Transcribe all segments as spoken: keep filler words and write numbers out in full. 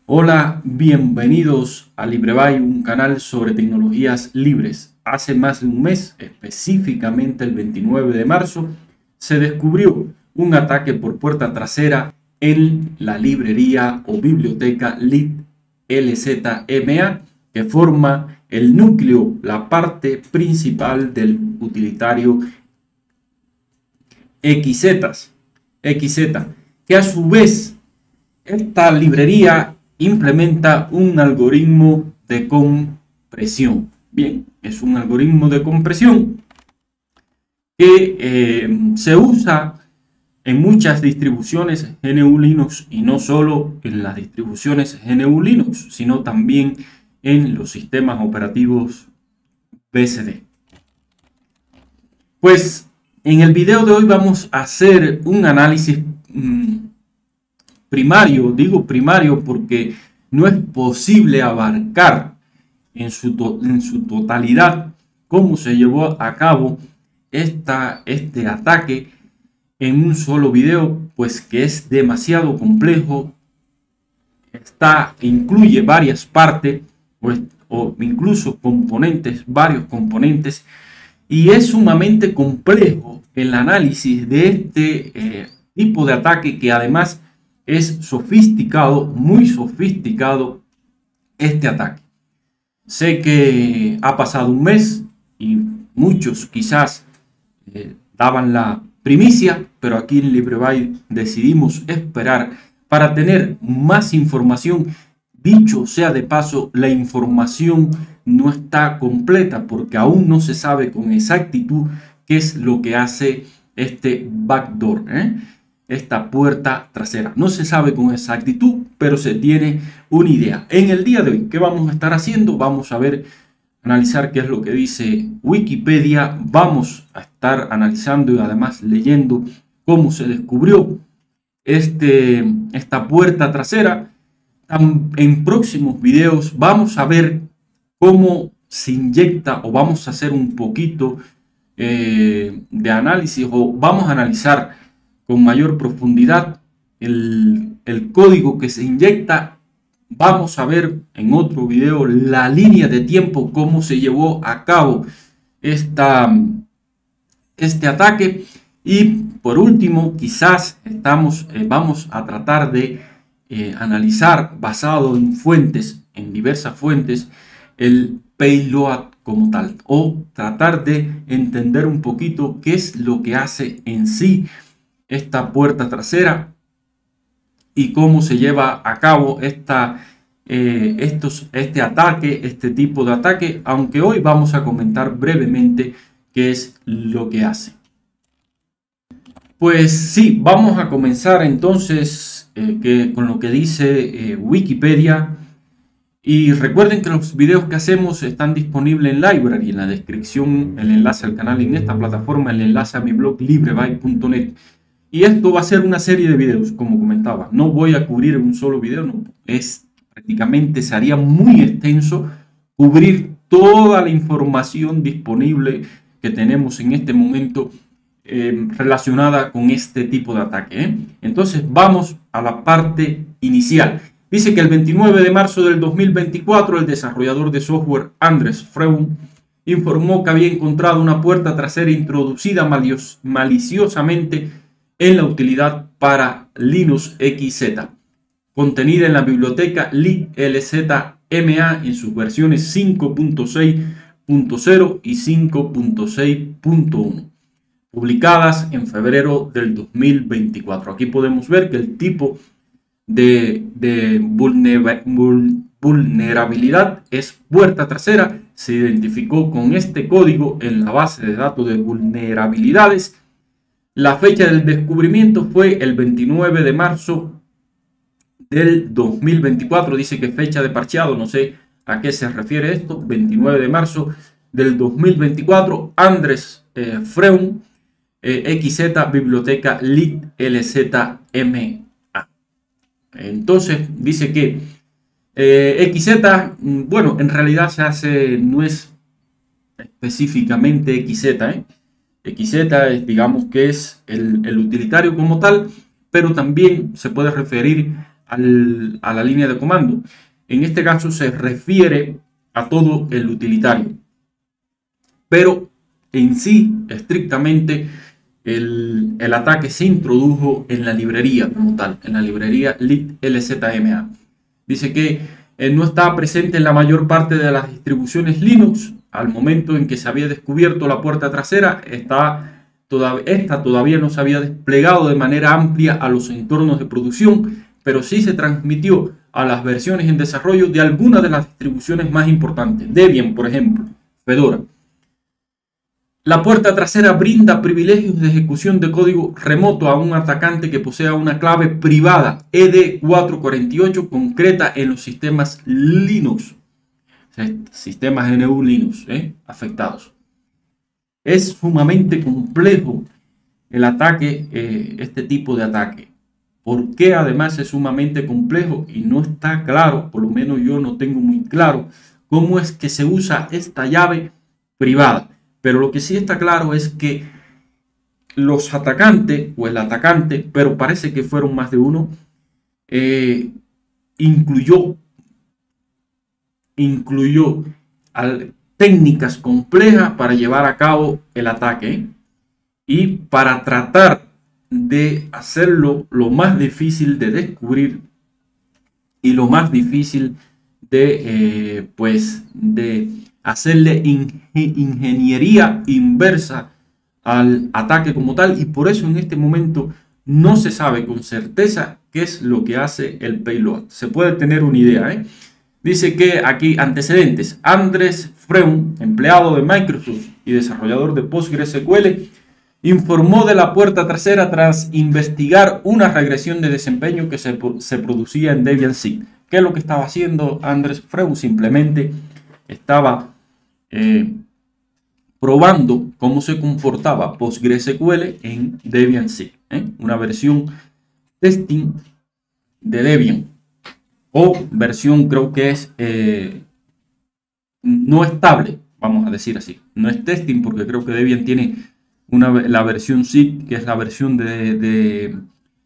Hola, bienvenidos a LibreBay, un canal sobre tecnologías libres. Hace más de un mes, específicamente el veintinueve de marzo, se descubrió un ataque por puerta trasera en la librería o biblioteca litlzma, que forma el núcleo, la parte principal del utilitario X Z, X Z, que a su vez esta librería implementa un algoritmo de compresión. Bien, es un algoritmo de compresión que eh, se usa en muchas distribuciones G N U Linux, y no solo en las distribuciones G N U Linux, sino también en los sistemas operativos B S D. Pues en el video de hoy vamos a hacer un análisis mmm, primario. Digo primario porque no es posible abarcar en su, en su totalidad cómo se llevó a cabo esta, este ataque en un solo video, pues que es demasiado complejo, está, incluye varias partes pues, o incluso componentes, varios componentes, y es sumamente complejo el análisis de este eh, tipo de ataque, que además es sofisticado, muy sofisticado este ataque. Sé que ha pasado un mes y muchos quizás eh, daban la primicia, pero aquí en LibreBay decidimos esperar para tener más información. Dicho sea de paso, la información no está completa porque aún no se sabe con exactitud qué es lo que hace este backdoor, ¿eh? esta puerta trasera. No se sabe con exactitud, pero se tiene una idea. En el día de hoy, ¿qué vamos a estar haciendo? Vamos a ver, analizar qué es lo que dice Wikipedia. Vamos a estar analizando y además leyendo cómo se descubrió este, esta puerta trasera. En próximos videos vamos a ver cómo se inyecta, o vamos a hacer un poquito eh, de análisis, o vamos a analizar con mayor profundidad el, el código que se inyecta. Vamos a ver en otro video la línea de tiempo, cómo se llevó a cabo esta, este ataque. Y por último, quizás estamos, eh, vamos a tratar de eh, analizar, basado en fuentes, en diversas fuentes, el payload como tal, o tratar de entender un poquito qué es lo que hace en sí esta puerta trasera y cómo se lleva a cabo esta, eh, estos, este ataque, este tipo de ataque, aunque hoy vamos a comentar brevemente qué es lo que hace. Pues sí, vamos a comenzar entonces eh, que, con lo que dice eh, Wikipedia. Y recuerden que los videos que hacemos están disponibles en Library, en la descripción, el enlace al canal en esta plataforma, el enlace a mi blog libreby punto net. Y esto va a ser una serie de videos, como comentaba. No voy a cubrir un solo video, no. Es prácticamente, se haría muy extenso cubrir toda la información disponible que tenemos en este momento eh, relacionada con este tipo de ataque, ¿eh? Entonces vamos a la parte inicial. Dice que el veintinueve de marzo del dos mil veinticuatro, el desarrollador de software Andres Freun informó que había encontrado una puerta trasera introducida maliciosamente en la utilidad para Linux X Z, contenida en la biblioteca litlzma en sus versiones cinco punto seis punto cero y cinco punto seis punto uno, publicadas en febrero del dos mil veinticuatro. Aquí podemos ver que el tipo de, de vulnerabilidad es puerta trasera. Se identificó con este código en la base de datos de vulnerabilidades. La fecha del descubrimiento fue el veintinueve de marzo del dos mil veinticuatro. Dice que fecha de parcheado, no sé a qué se refiere esto. veintinueve de marzo del dos mil veinticuatro. Andres eh, Freun, eh, X Z, biblioteca litlzma. Entonces dice que eh, X Z, bueno, en realidad se hace, no es específicamente X Z, ¿eh? X Z es, digamos que es el, el utilitario como tal, pero también se puede referir al, a la línea de comando. En este caso se refiere a todo el utilitario. Pero en sí, estrictamente, el, el ataque se introdujo en la librería como tal, en la librería liblzma. Dice que eh, no estaba presente en la mayor parte de las distribuciones Linux. Al momento en que se había descubierto la puerta trasera, esta todavía, esta todavía no se había desplegado de manera amplia a los entornos de producción, pero sí se transmitió a las versiones en desarrollo de algunas de las distribuciones más importantes. Debian, por ejemplo, Fedora. La puerta trasera brinda privilegios de ejecución de código remoto a un atacante que posea una clave privada E D cuatrocientos cuarenta y ocho concreta en los sistemas Linux. Sistemas G N U Linux ¿eh? afectados. Es sumamente complejo el ataque, eh, este tipo de ataque. ¿Por qué además es sumamente complejo? Y no está claro, por lo menos yo no tengo muy claro, cómo es que se usa esta llave privada. Pero lo que sí está claro es que los atacantes, o el atacante, pero parece que fueron más de uno, eh, incluyó incluyó al, técnicas complejas para llevar a cabo el ataque, ¿eh? Y para tratar de hacerlo lo más difícil de descubrir y lo más difícil de, eh, pues, de hacerle in, ingeniería inversa al ataque como tal. Y por eso en este momento no se sabe con certeza qué es lo que hace el payload. Se puede tener una idea, ¿eh? Dice que aquí antecedentes. Andres Freund, empleado de Microsoft y desarrollador de PostgreSQL, informó de la puerta trasera tras investigar una regresión de desempeño que se, se producía en Debian S I G. ¿Qué es lo que estaba haciendo Andres Freund? Simplemente estaba eh, probando cómo se comportaba PostgreSQL en Debian S I G, ¿eh? Una versión testing de Debian. O versión creo que es eh, no estable, vamos a decir así. No es testing porque creo que Debian tiene una, la versión S I G, que es la versión de, de,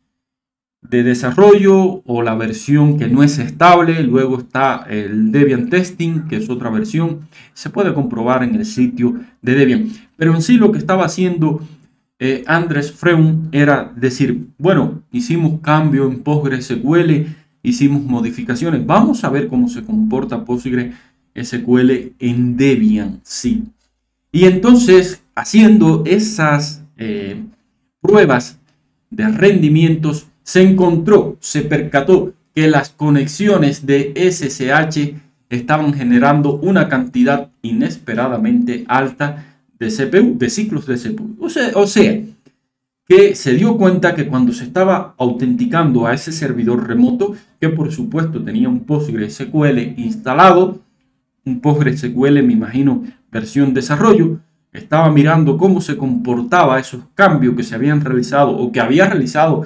de desarrollo, o la versión que no es estable. Luego está el Debian Testing, que es otra versión. Se puede comprobar en el sitio de Debian. Pero en sí lo que estaba haciendo eh, Andres Freund era decir, bueno, hicimos cambio en PostgreSQL, hicimos modificaciones. Vamos a ver cómo se comporta PostgreSQL en Debian S I G. Y entonces, haciendo esas eh, pruebas de rendimientos, se encontró, se percató que las conexiones de S S H estaban generando una cantidad inesperadamente alta de C P U, de ciclos de C P U. O sea, o sea que se dio cuenta que cuando se estaba autenticando a ese servidor remoto, que por supuesto tenía un PostgreSQL instalado, un PostgreSQL, me imagino, versión desarrollo, estaba mirando cómo se comportaba esos cambios que se habían realizado o que había realizado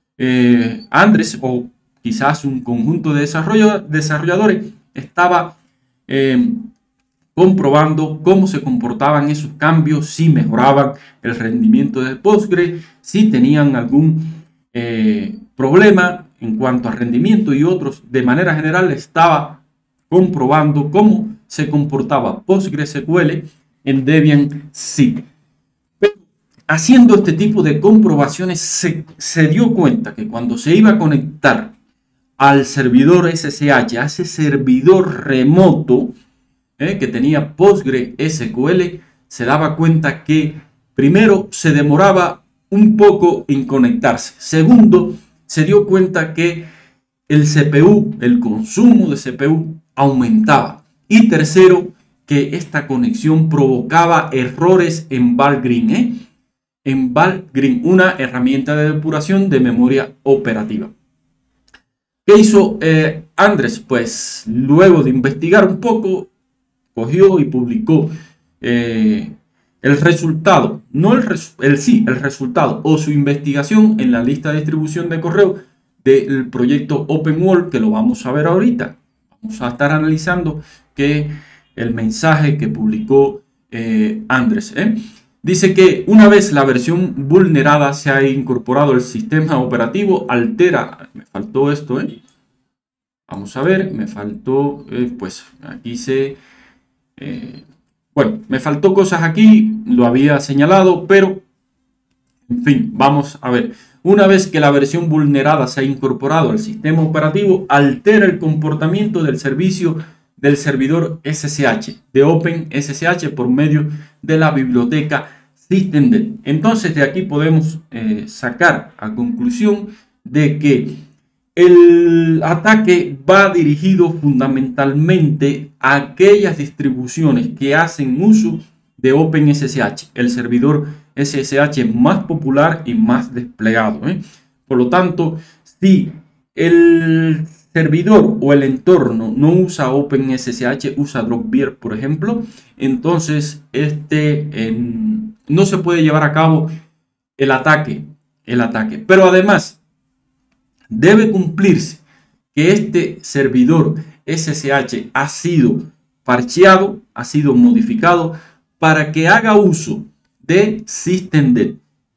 eh, Andres, o quizás un conjunto de desarrollo, desarrolladores, estaba eh, comprobando cómo se comportaban esos cambios, si mejoraban el rendimiento de Postgre, si tenían algún eh, problema en cuanto a rendimiento, y otros. De manera general estaba comprobando cómo se comportaba PostgreSQL en Debian S I G. Pero haciendo este tipo de comprobaciones se, se dio cuenta que cuando se iba a conectar al servidor S S H, a ese servidor remoto eh, que tenía PostgreSQL, se daba cuenta que primero se demoraba un poco en conectarse. Segundo, se dio cuenta que el C P U, el consumo de C P U aumentaba. Y tercero, que esta conexión provocaba errores en Valgrind, ¿eh? en Valgrind, una herramienta de depuración de memoria operativa. ¿Qué hizo eh, Andres? Pues luego de investigar un poco, cogió y publicó eh, el resultado, no el, res, el sí, el resultado o su investigación en la lista de distribución de correo del proyecto OpenWorld, que lo vamos a ver ahorita. Vamos a estar analizando que el mensaje que publicó eh, Andres. ¿eh? Dice que una vez la versión vulnerada se ha incorporado al sistema operativo, altera, me faltó esto, ¿eh? Vamos a ver, me faltó, eh, pues aquí se, eh, bueno, me faltó cosas aquí, lo había señalado, pero, en fin, vamos a ver. Una vez que la versión vulnerada se ha incorporado al sistema operativo, altera el comportamiento del servicio del servidor S S H, de OpenSSH por medio de la biblioteca systemd. Entonces de aquí podemos eh, sacar a conclusión de que el ataque va dirigido fundamentalmente a aquellas distribuciones que hacen uso de OpenSSH, el servidor S S H más popular y más desplegado, ¿eh? Por lo tanto, si el servidor o el entorno no usa OpenSSH, usa Dropbear, por ejemplo, entonces este eh, no se puede llevar a cabo el ataque, el ataque. Pero además debe cumplirse que este servidor S S H ha sido parcheado, ha sido modificado para que haga uso de systemd.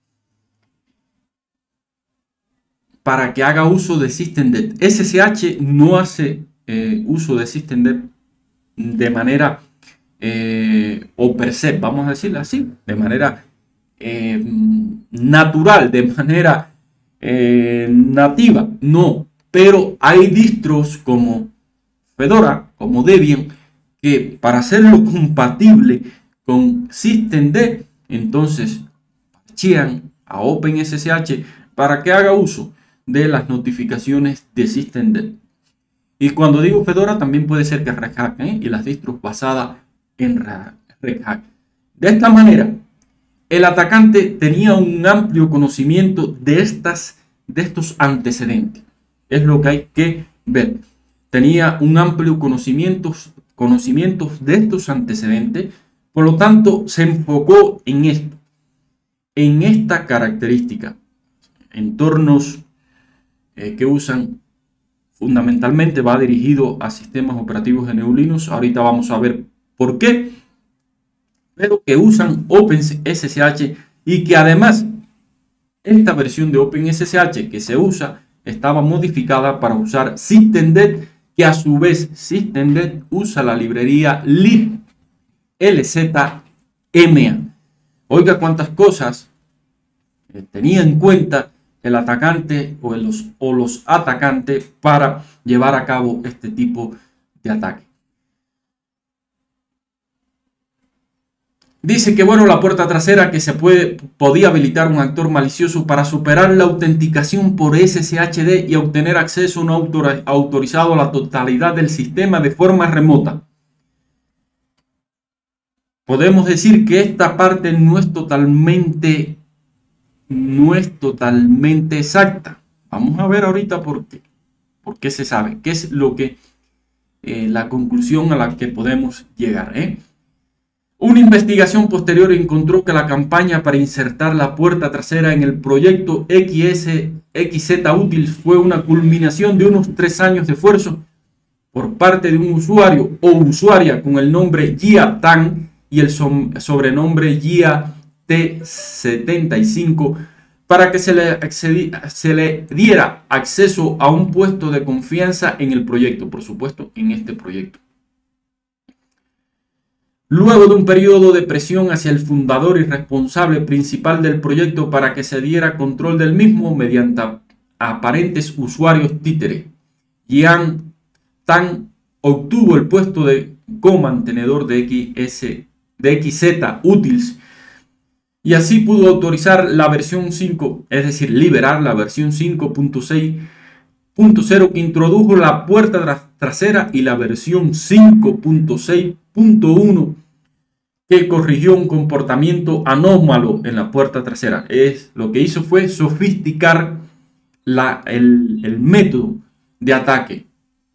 Para que haga uso de systemd. S S H no hace eh, uso de systemd de manera eh, o per se, vamos a decirlo así, de manera eh, natural, de manera eh, nativa, no. Pero hay distros como Fedora, como Debian, que para hacerlo compatible con systemd, entonces parchean a OpenSSH para que haga uso de las notificaciones de systemd. Y cuando digo Fedora, también puede ser que Red Hat, ¿eh? y las distros basadas en Red Hat. De esta manera, el atacante tenía un amplio conocimiento de, estas, de estos antecedentes. Es lo que hay que ver. Tenía un amplio conocimiento, conocimientos de estos antecedentes. Por lo tanto, se enfocó en esto, en esta característica. Entornos eh, que usan fundamentalmente va dirigido a sistemas operativos de G N U Linux. Ahorita vamos a ver por qué. Pero que usan OpenSSH y que además esta versión de OpenSSH que se usa estaba modificada para usar systemd, que a su vez systemd usa la librería lib lzma. Oiga cuántas cosas tenía en cuenta el atacante o los, o los atacantes para llevar a cabo este tipo de ataque. Dice que bueno, la puerta trasera que se puede, podía habilitar un actor malicioso para superar la autenticación por S S H D y obtener acceso no autor, autorizado a la totalidad del sistema de forma remota. Podemos decir que esta parte no es totalmente, no es totalmente exacta. Vamos a ver ahorita por qué. ¿Por qué se sabe? ¿Qué es lo que, eh, la conclusión a la que podemos llegar, eh? Una investigación posterior encontró que la campaña para insertar la puerta trasera en el proyecto X Z Utils fue una culminación de unos tres años de esfuerzo por parte de un usuario o usuaria con el nombre Gia Tan y el sobrenombre Gia T setenta y cinco para que se le, accedí, se le diera acceso a un puesto de confianza en el proyecto, por supuesto, en este proyecto. Luego de un periodo de presión hacia el fundador y responsable principal del proyecto para que se diera control del mismo mediante aparentes usuarios títere, Gian Tan obtuvo el puesto de comantenedor de, X S, de X Z Utils y así pudo autorizar la versión cinco, es decir, liberar la versión cinco punto seis punto cero que introdujo la puerta trasera y la versión cinco punto seis punto uno que corrigió un comportamiento anómalo en la puerta trasera. Es, lo que hizo fue sofisticar la, el, el método de ataque.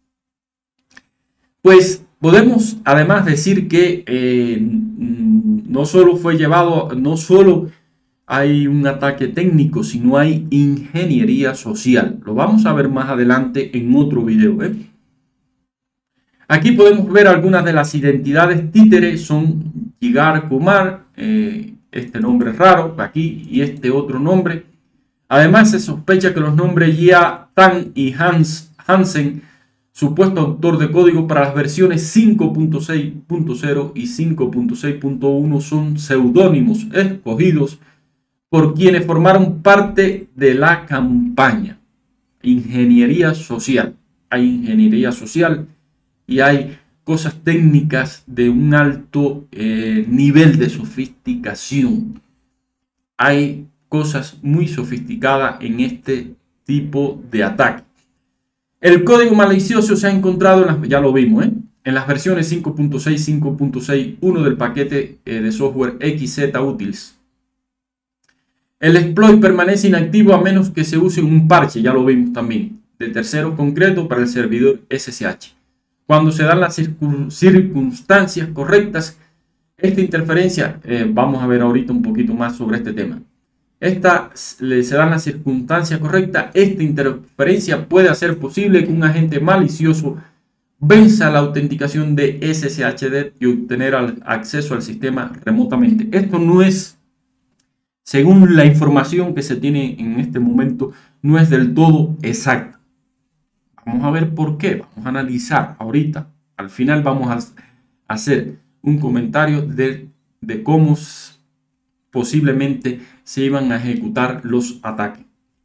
Pues podemos además decir que eh, no solo fue llevado, no solo hay un ataque técnico, sino hay ingeniería social. Lo vamos a ver más adelante en otro video, ¿eh? Aquí podemos ver algunas de las identidades títeres, son Jigar Kumar, eh, este nombre raro aquí y este otro nombre. Además, se sospecha que los nombres Jia Tan y Hans Hansen, supuesto autor de código para las versiones cinco punto seis punto cero y cinco punto seis punto uno, son seudónimos escogidos por quienes formaron parte de la campaña. Ingeniería social. Hay ingeniería social y hay cosas técnicas de un alto eh, nivel de sofisticación. Hay cosas muy sofisticadas en este tipo de ataque. El código malicioso se ha encontrado, en las, ya lo vimos, ¿eh? en las versiones cinco punto seis, cinco punto seis punto uno del paquete eh, de software X Z Utils. El exploit permanece inactivo a menos que se use un parche, ya lo vimos también, de tercero concreto para el servidor S S H. Cuando se dan las circunstancias correctas, esta interferencia, eh, vamos a ver ahorita un poquito más sobre este tema. Esta, se dan las circunstancias correctas, esta interferencia puede hacer posible que un agente malicioso venza la autenticación de S S H D y obtener acceso al sistema remotamente. Esto no es, según la información que se tiene en este momento, no es del todo exacta. Vamos a ver por qué, vamos a analizar ahorita. Al final vamos a hacer un comentario de, de cómo posiblemente se iban a ejecutar los ataques.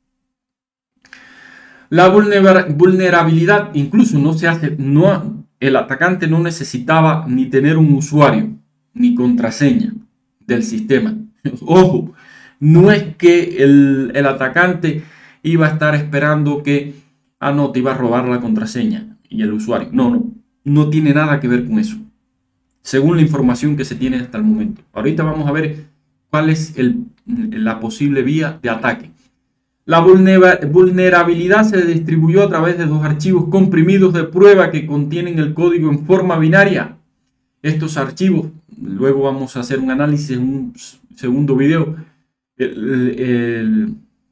La vulnerabilidad incluso no se hace, no, el atacante no necesitaba ni tener un usuario ni contraseña del sistema. Ojo, no es que el, el atacante iba a estar esperando que, ah no, te iba a robar la contraseña y el usuario. No, no, no tiene nada que ver con eso, según la información que se tiene hasta el momento. Ahorita vamos a ver cuál es el, la posible vía de ataque. La vulnerabilidad se distribuyó a través de dos archivos comprimidos de prueba que contienen el código en forma binaria. Estos archivos, luego vamos a hacer un análisis en un segundo video el, el,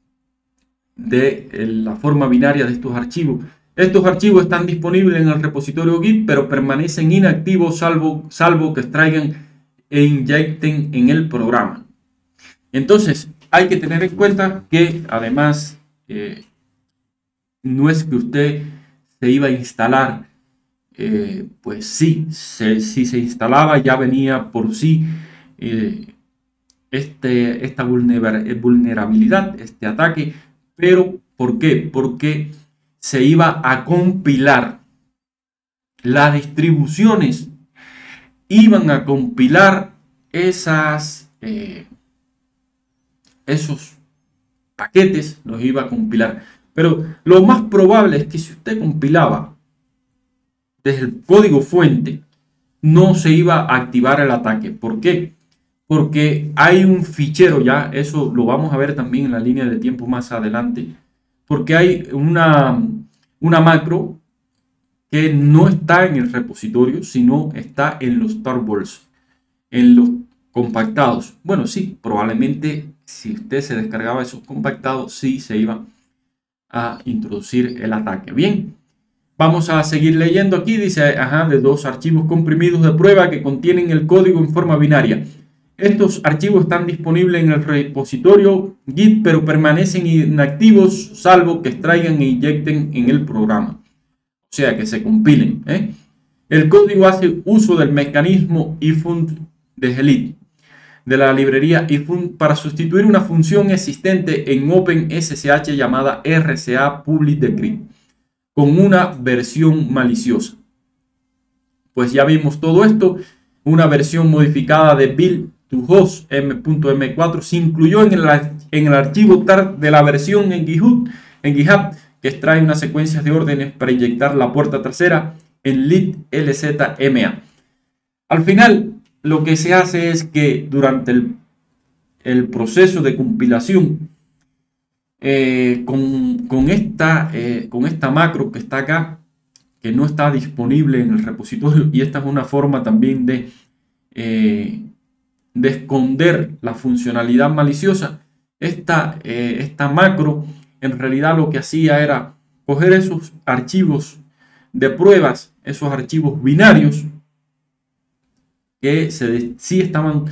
de el, la forma binaria de estos archivos. Estos archivos están disponibles en el repositorio Git, pero permanecen inactivos salvo, salvo que extraigan e inyecten en el programa. Entonces, hay que tener en cuenta que además eh, no es que usted se iba a instalar, eh, pues sí, se, si se instalaba ya venía por sí eh, este, esta vulnerabilidad, este ataque. Pero ¿por qué? Porque se iba a compilar las distribuciones, iban a compilar esas... Eh, esos paquetes los iba a compilar. Pero lo más probable es que si usted compilaba desde el código fuente, no se iba a activar el ataque. ¿Por qué? Porque hay un fichero, ya eso lo vamos a ver también en la línea de tiempo más adelante, porque hay una, una macro que no está en el repositorio, sino está en los tarballs, en los compactados. Bueno, sí, probablemente si usted se descargaba esos compactados, sí se iba a introducir el ataque. Bien, vamos a seguir leyendo aquí. Dice, ajá, de dos archivos comprimidos de prueba que contienen el código en forma binaria. Estos archivos están disponibles en el repositorio Git, pero permanecen inactivos salvo que extraigan e inyecten en el programa. O sea, que se compilen, ¿eh? El código hace uso del mecanismo ifund de Helit, de la librería ifund, para sustituir una función existente en OpenSSH llamada R C A Public Decrypt con una versión maliciosa. Pues ya vimos todo esto. Una versión modificada de build to host m punto m cuatro se incluyó en el, en el archivo tar de la versión en GitHub, en GitHub que extrae unas secuencias de órdenes para inyectar la puerta trasera en litlzma. Al final, lo que se hace es que durante el, el proceso de compilación, eh, con, con, esta, eh, con esta macro que está acá, que no está disponible en el repositorio, y esta es una forma también de, eh, de esconder la funcionalidad maliciosa, esta, eh, esta macro en realidad lo que hacía era coger esos archivos de pruebas, esos archivos binarios, que se, sí estaban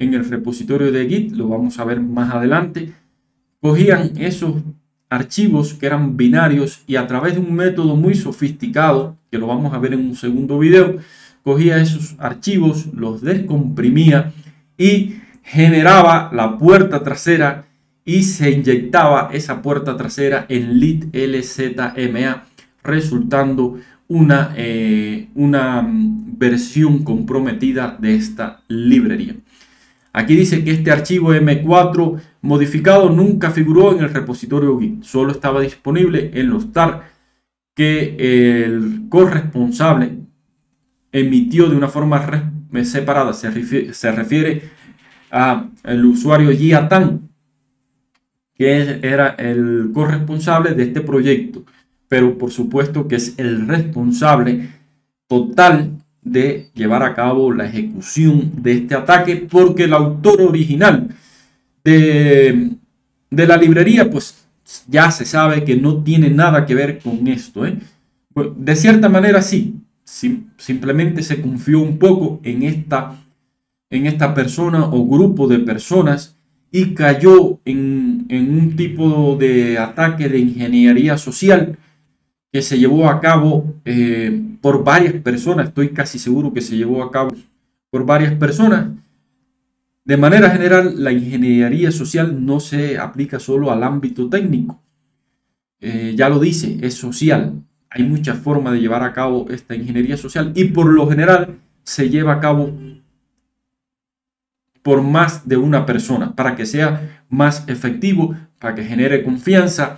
en el repositorio de Git, lo vamos a ver más adelante. Cogían esos archivos que eran binarios y a través de un método muy sofisticado, que lo vamos a ver en un segundo video, cogía esos archivos, los descomprimía y generaba la puerta trasera y se inyectaba esa puerta trasera en litlzma, resultando una, eh, una versión comprometida de esta librería. Aquí dice que este archivo eme cuatro modificado nunca figuró en el repositorio Git, solo estaba disponible en los tar que el corresponsable emitió de una forma separada. Se refiere, se refiere al usuario Jiatan, que era el corresponsable de este proyecto, pero por supuesto que es el responsable total de llevar a cabo la ejecución de este ataque, porque el autor original de, de la librería pues ya se sabe que no tiene nada que ver con esto, ¿eh? De cierta manera sí, sim, simplemente se confió un poco en esta, en esta persona o grupo de personas y cayó en, en un tipo de ataque de ingeniería social que se llevó a cabo eh, por varias personas. Estoy casi seguro que se llevó a cabo por varias personas. De manera general, la ingeniería social no se aplica solo al ámbito técnico. Eh, ya lo dice, es social. Hay muchas formas de llevar a cabo esta ingeniería social y por lo general se lleva a cabo por más de una persona para que sea más efectivo, para que genere confianza,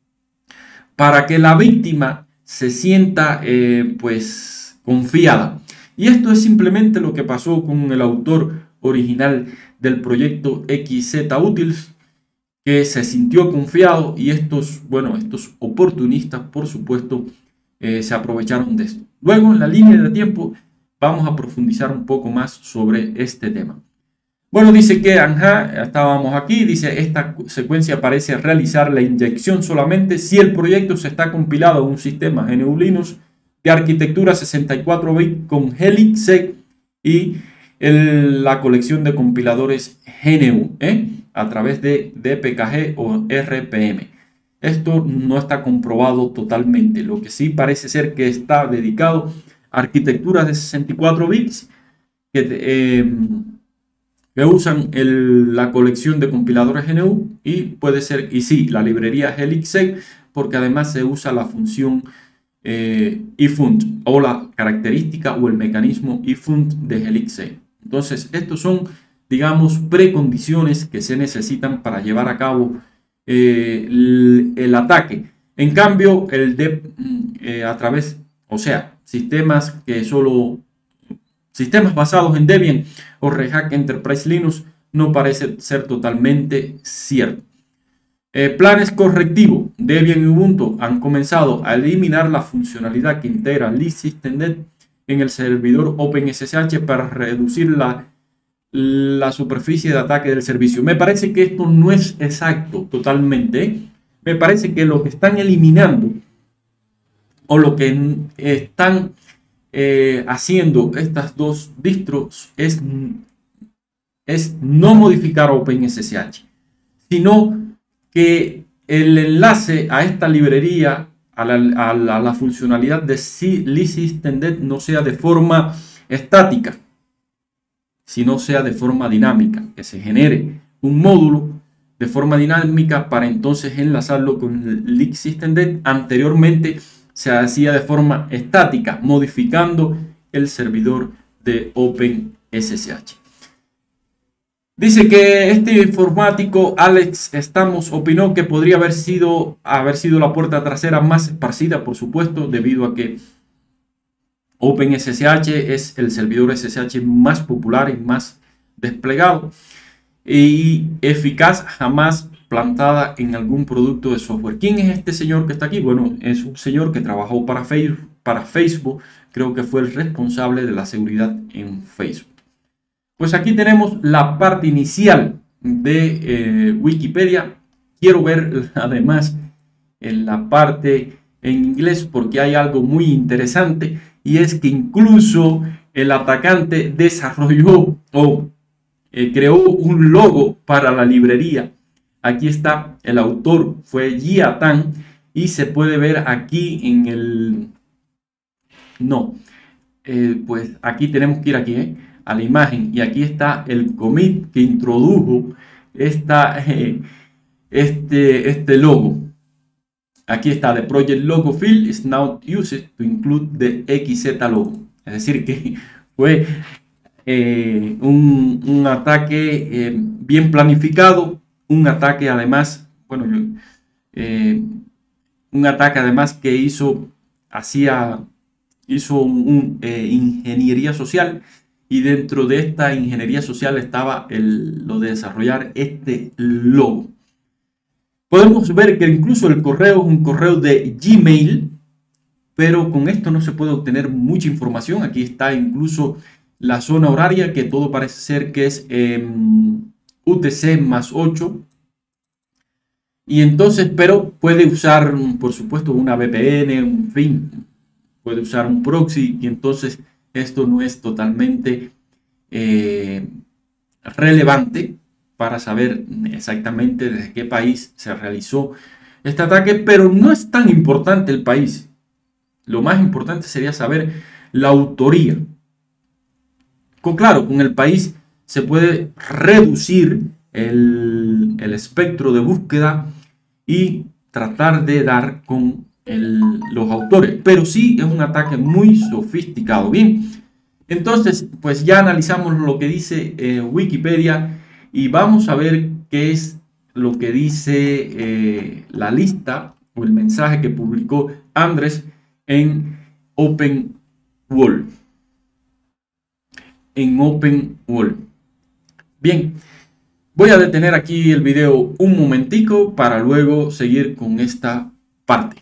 para que la víctima se sienta eh, pues confiada. Y esto es simplemente lo que pasó con el autor original del proyecto X Z Utils, que se sintió confiado y estos, bueno, estos oportunistas, por supuesto, eh, se aprovecharon de esto. Luego, en la línea de tiempo, vamos a profundizar un poco más sobre este tema. Bueno, dice que, ajá, estábamos aquí, dice, esta secuencia parece realizar la inyección solamente si el proyecto se está compilado en un sistema G N U Linux de arquitectura sesenta y cuatro bit con Helix y el, la colección de compiladores G N U, ¿eh? a través de D P K G o R P M. Esto no está comprobado totalmente. Lo que sí parece ser que está dedicado a arquitecturas de sesenta y cuatro bits que... Eh, que usan el, la colección de compiladores G N U y puede ser, y sí, la librería Helixsec, porque además se usa la función eh, ifund o la característica o el mecanismo ifund de Helixsec. Entonces, estos son, digamos, precondiciones que se necesitan para llevar a cabo eh, el, el ataque. En cambio, el de eh, a través, o sea, sistemas que solo sistemas basados en Debian o Red Hat Enterprise Linux no parece ser totalmente cierto. Eh, planes correctivos. Debian y Ubuntu han comenzado a eliminar la funcionalidad que integra libsystemd en el servidor OpenSSH para reducir la, la superficie de ataque del servicio. Me parece que esto no es exacto totalmente. Me parece que lo que están eliminando o lo que están Eh, haciendo estas dos distros es, es no modificar OpenSSH, sino que el enlace a esta librería, a la, a la, a la funcionalidad de libsystemd no sea de forma estática, sino sea de forma dinámica, que se genere un módulo de forma dinámica para entonces enlazarlo con libsystemd. Anteriormente se hacía de forma estática, modificando el servidor de OpenSSH. Dice que este informático Alex Stamos opinó que podría haber sido, haber sido la puerta trasera más esparcida, por supuesto, debido a que OpenSSH es el servidor S S H más popular y más desplegado y eficaz jamás plantada en algún producto de software. ¿Quién es este señor que está aquí? Bueno, es un señor que trabajó para Facebook, para Facebook. Creo que fue el responsable de la seguridad en Facebook. Pues aquí tenemos la parte inicial de eh, Wikipedia. Quiero ver además en la parte en inglés porque hay algo muy interesante y es que incluso el atacante desarrolló o eh, creó un logo para la librería. Aquí está, el autor fue Jia Tan y se puede ver aquí en el... No, eh, pues aquí tenemos que ir aquí, eh, a la imagen, y aquí está el commit que introdujo esta, eh, este, este logo. Aquí está, the project logo field is now used to include the X Z logo. Es decir, que fue eh, un, un ataque eh, bien planificado, un ataque además, bueno, yo, eh, un ataque además que hizo, hacía, hizo un, un, eh, ingeniería social, y dentro de esta ingeniería social estaba el, lo de desarrollar este logo. Podemos ver que incluso el correo es un correo de Gmail, pero con esto no se puede obtener mucha información. Aquí está incluso la zona horaria, que todo parece ser que es eh, U T C más ocho. Y entonces, pero puede usar, por supuesto, una V P N, en fin, puede usar un proxy, y entonces esto no es totalmente eh, relevante para saber exactamente desde qué país se realizó este ataque, pero no es tan importante el país. Lo más importante sería saber la autoría. Con, claro, con el país se puede reducir el, el espectro de búsqueda y tratar de dar con el, los autores, pero sí es un ataque muy sofisticado. Bien, entonces pues ya analizamos lo que dice eh, Wikipedia, y vamos a ver qué es lo que dice eh, la lista o el mensaje que publicó Andrés en OpenWorld. En OpenWorld. Bien, voy a detener aquí el video un momentico para luego seguir con esta parte.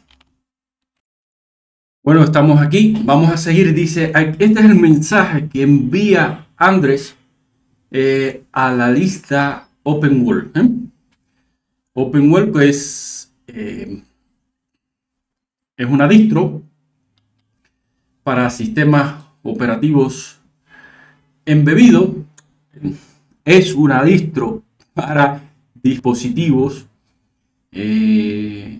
Bueno, estamos aquí. Vamos a seguir. Dice, este es el mensaje que envía Andrés Eh, a la lista OpenWorld. ¿eh? OpenWorld pues eh, es una distro para sistemas operativos embebidos. Es una distro para dispositivos eh,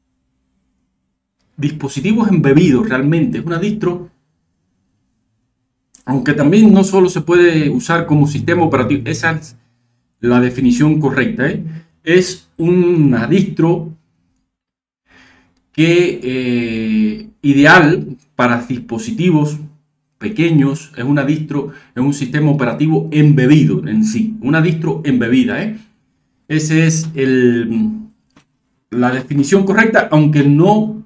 dispositivos embebidos. Realmente es una distro, aunque también no solo se puede usar como sistema operativo. Esa es la definición correcta. ¿eh? Es una distro que eh, ideal para dispositivos pequeños. Es una distro, es un sistema operativo embebido en sí. Una distro embebida. ¿eh? Esa es el, la definición correcta, aunque no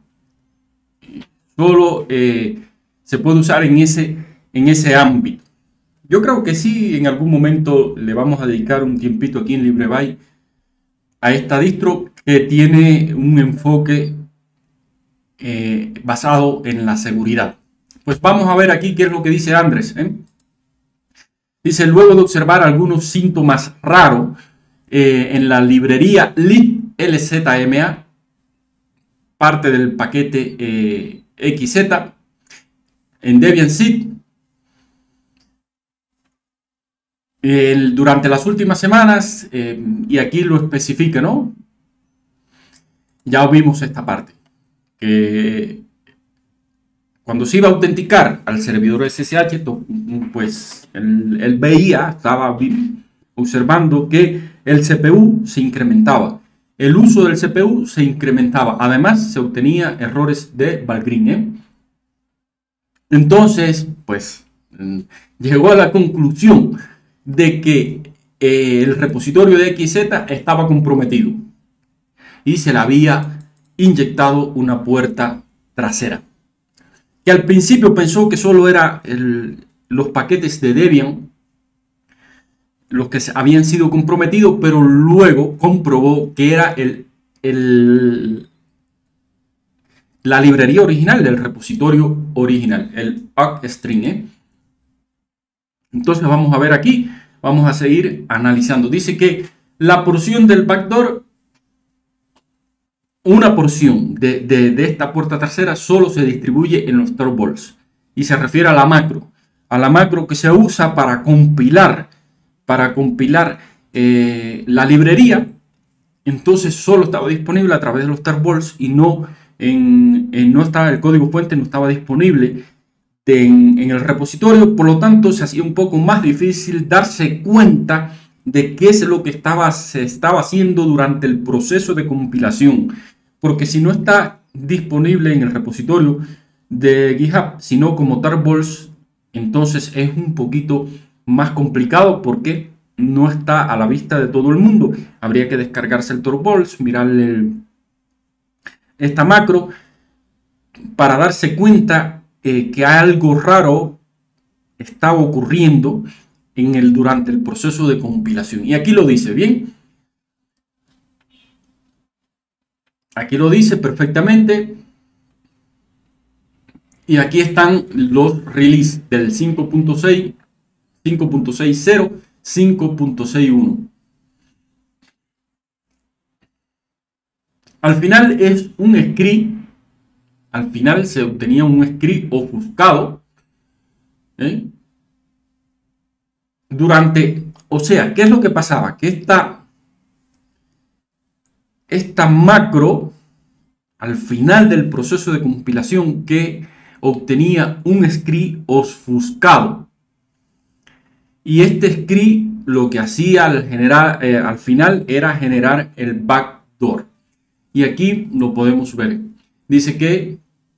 solo eh, se puede usar en ese en ese ámbito. Yo creo que sí, en algún momento le vamos a dedicar un tiempito aquí en LibreBay a esta distro, que tiene un enfoque eh, basado en la seguridad. Pues vamos a ver aquí qué es lo que dice Andrés. ¿eh? Dice, luego de observar algunos síntomas raros eh, en la librería liblzma, parte del paquete eh, X Z en Debian Seed, El, durante las últimas semanas, eh, y aquí lo especifica, ¿no? Ya vimos esta parte, que cuando se iba a autenticar al servidor S S H, pues él, él veía, estaba observando que el C P U se incrementaba, el uso del C P U se incrementaba, además se obtenía errores de Valgrind. ¿eh? Entonces, pues, llegó a la conclusión de que eh, el repositorio de X Z estaba comprometido y se le había inyectado una puerta trasera, que al principio pensó que solo eran los paquetes de Debian los que habían sido comprometidos, pero luego comprobó que era el, el, la librería original del repositorio original, el Ocstring. ¿eh? Entonces vamos a ver aquí, vamos a seguir analizando. Dice que la porción del backdoor, una porción de, de, de esta puerta trasera solo se distribuye en los tarball's, y se refiere a la macro, a la macro que se usa para compilar, para compilar eh, la librería, entonces solo estaba disponible a través de los tarball y no, en, en, no estaba el código fuente, no estaba disponible en, en el repositorio. Por lo tanto, se hacía un poco más difícil darse cuenta de qué es lo que estaba, se estaba haciendo durante el proceso de compilación, porque si no está disponible en el repositorio de GitHub, sino como tarballs, entonces es un poquito más complicado porque no está a la vista de todo el mundo. Habría que descargarse el tarballs, mirar el, esta macro para darse cuenta eh, que algo raro estaba ocurriendo en el, durante el proceso de compilación. Y aquí lo dice, bien. Aquí lo dice perfectamente. Y aquí están los releases del cinco punto seis, cinco punto seis punto cero, cinco punto seis punto uno. Al final es un script. Al final se obtenía un script ofuscado. ¿eh? Durante, o sea, ¿qué es lo que pasaba? Que esta, esta macro, al final del proceso de compilación, que obtenía un script ofuscado. Y este script lo que hacía al, generar, eh, al final era generar el backdoor. Y aquí lo podemos ver. Dice que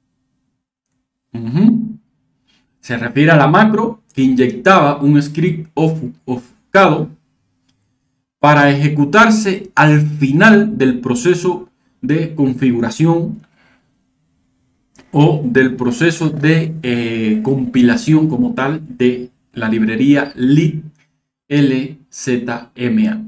uh-huh, se refiere a la macro que inyectaba un script ofuscado para ejecutarse al final del proceso de configuración o del proceso de eh, compilación como tal de la librería lib L Z M A.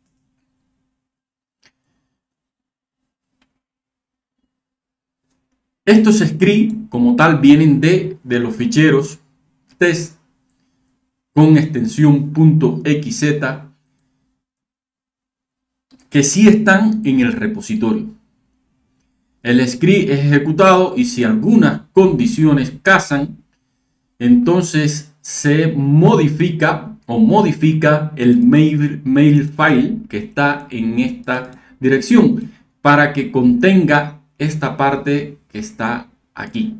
Estos scripts como tal vienen de, de los ficheros test con extensión .xz que sí están en el repositorio. El script es ejecutado y si algunas condiciones casan, entonces se modifica o modifica el mail, mail file que está en esta dirección para que contenga esta parte que está aquí.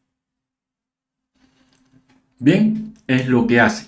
Bien, es lo que hace.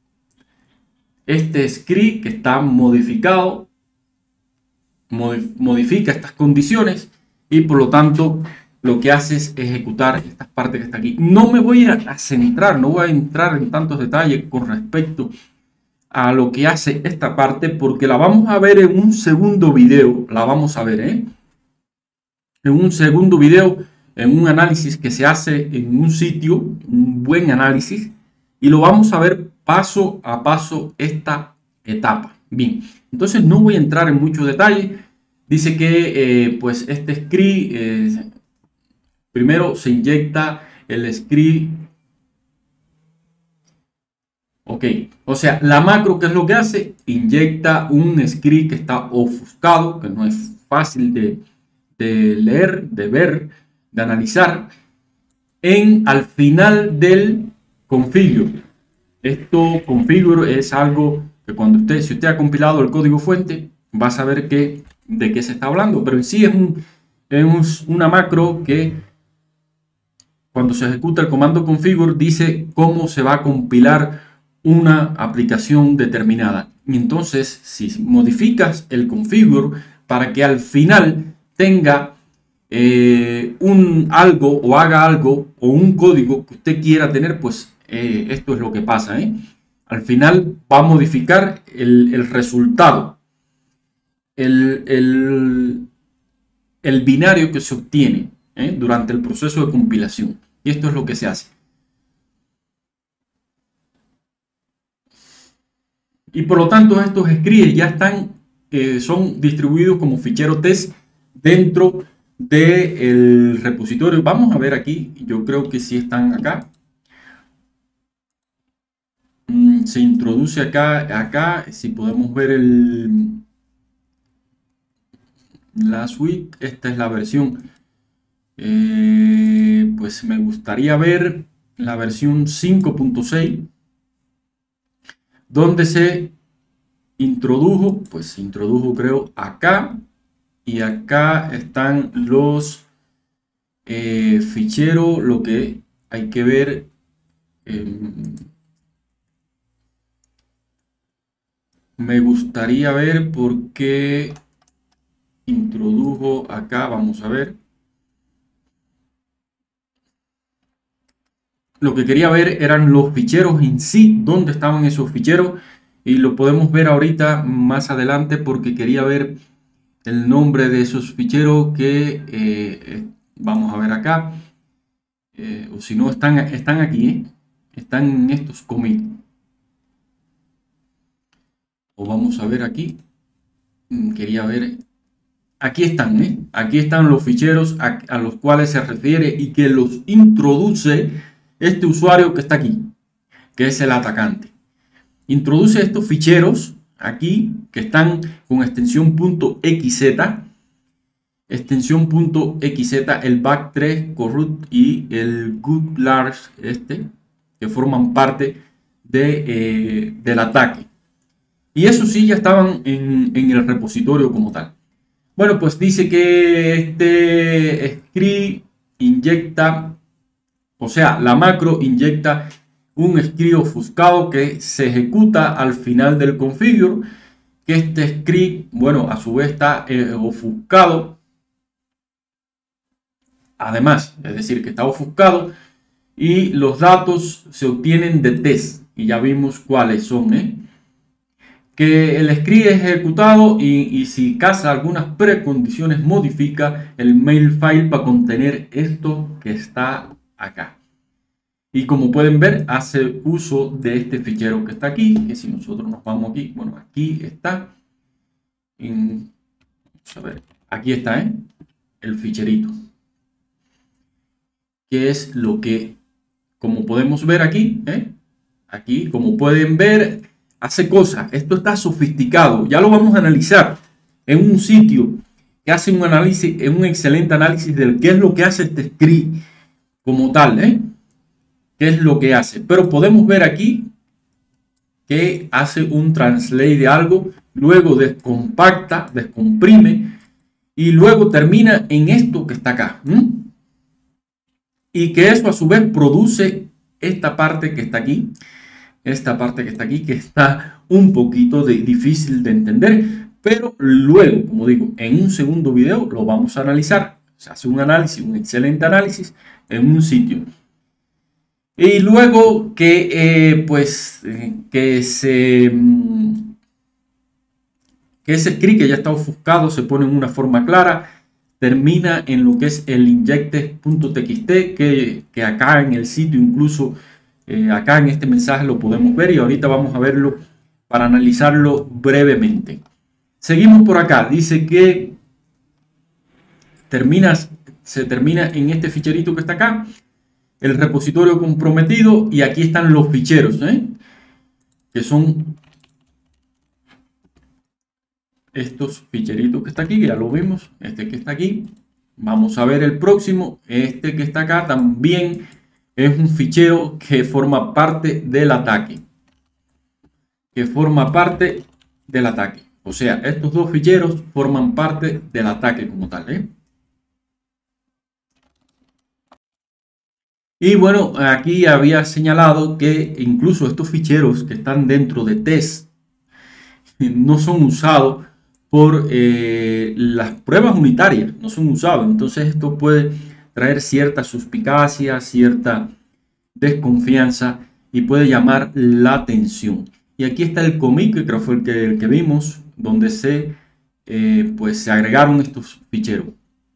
Este script que está modificado modifica estas condiciones y por lo tanto lo que hace es ejecutar esta parte que está aquí. No me voy a centrar, no voy a entrar en tantos detalles con respecto a lo que hace esta parte porque la vamos a ver en un segundo video. La vamos a ver ¿eh? en un segundo video, en un análisis que se hace en un sitio, un buen análisis, y lo vamos a ver paso a paso esta etapa. Bien, entonces no voy a entrar en mucho detalle. Dice que eh, pues este script, eh, primero se inyecta el script. Ok, o sea, la macro, ¿qué es lo que hace? Inyecta un script que está ofuscado, que no es fácil de, de leer, de ver, de analizar, en al final del configure. Esto configure es algo que cuando usted, si usted ha compilado el código fuente, va a saber que, de qué se está hablando, pero en sí es, un, es una macro que cuando se ejecuta el comando configure dice cómo se va a compilar una aplicación determinada. Y entonces, si modificas el configure para que al final tenga eh, un algo o haga algo o un código que usted quiera tener, pues eh, esto es lo que pasa. ¿eh? Al final va a modificar el, el resultado, el, el, el binario que se obtiene ¿eh? durante el proceso de compilación. Y esto es lo que se hace. Y por lo tanto estos scripts ya están, eh, son distribuidos como fichero test dentro del repositorio. Vamos a ver aquí, yo creo que sí están acá. Mm, se introduce acá, acá, si podemos ver el, la suite, esta es la versión. Eh, pues me gustaría ver la versión cinco punto seis. Donde se introdujo, pues introdujo creo acá, y acá están los eh, ficheros, lo que hay que ver. Eh, me gustaría ver por qué introdujo acá, vamos a ver. Lo que quería ver eran los ficheros en sí, dónde estaban esos ficheros, y lo podemos ver ahorita más adelante porque quería ver el nombre de esos ficheros que eh, vamos a ver acá, eh, o si no están, están aquí, ¿eh? Están en estos commits, o vamos a ver aquí, quería ver, aquí están, ¿eh? Aquí están los ficheros a, a los cuales se refiere y que los introduce este usuario que está aquí, que es el atacante. Introduce estos ficheros aquí que están con extensión .xz, extensión .xz, el back tres corrupt y el good large este, que forman parte de, eh, del ataque. Y eso sí ya estaban en, en el repositorio como tal. Bueno, pues dice que este script inyecta, o sea, la macro inyecta un script ofuscado que se ejecuta al final del configure, que este script, bueno, a su vez está eh, ofuscado, además, es decir, que está ofuscado, y los datos se obtienen de test, y ya vimos cuáles son, ¿eh? Que el script es ejecutado y, y si casa algunas precondiciones modifica el mail file para contener esto que está acá. Y como pueden ver, hace uso de este fichero que está aquí, que si nosotros nos vamos aquí, bueno, aquí está. En, vamos a ver, aquí está, ¿eh? El ficherito. Que es lo que, como podemos ver aquí, ¿eh? Aquí, como pueden ver, hace cosas. Esto está sofisticado. Ya lo vamos a analizar en un sitio que hace un análisis, un excelente análisis de qué es lo que hace este script como tal, ¿eh? ¿Qué es lo que hace? Pero podemos ver aquí que hace un translate de algo, luego descompacta, descomprime y luego termina en esto que está acá. ¿Mm? Y que eso a su vez produce esta parte que está aquí, esta parte que está aquí, que está un poquito de, difícil de entender, pero luego, como digo, en un segundo video lo vamos a analizar. Se hace un análisis, un excelente análisis en un sitio. Y luego que, eh, pues, eh, que se... que ese script que ya está ofuscado se pone en una forma clara, termina en lo que es el injecte.txt, que, que acá en el sitio incluso, eh, acá en este mensaje lo podemos ver y ahorita vamos a verlo para analizarlo brevemente. Seguimos por acá, dice que terminas, se termina en este ficherito que está acá, el repositorio comprometido, y aquí están los ficheros, ¿eh? Que son estos ficheritos que está aquí, que ya lo vimos, este que está aquí. Vamos a ver el próximo, este que está acá también es un fichero que forma parte del ataque, que forma parte del ataque. O sea, estos dos ficheros forman parte del ataque como tal, ¿eh? Y bueno, aquí había señalado que incluso estos ficheros que están dentro de test no son usados por eh, las pruebas unitarias, no son usados. Entonces esto puede traer cierta suspicacia, cierta desconfianza y puede llamar la atención. Y aquí está el commit, que creo fue el que, el que vimos, donde se, eh, pues se agregaron estos ficheros.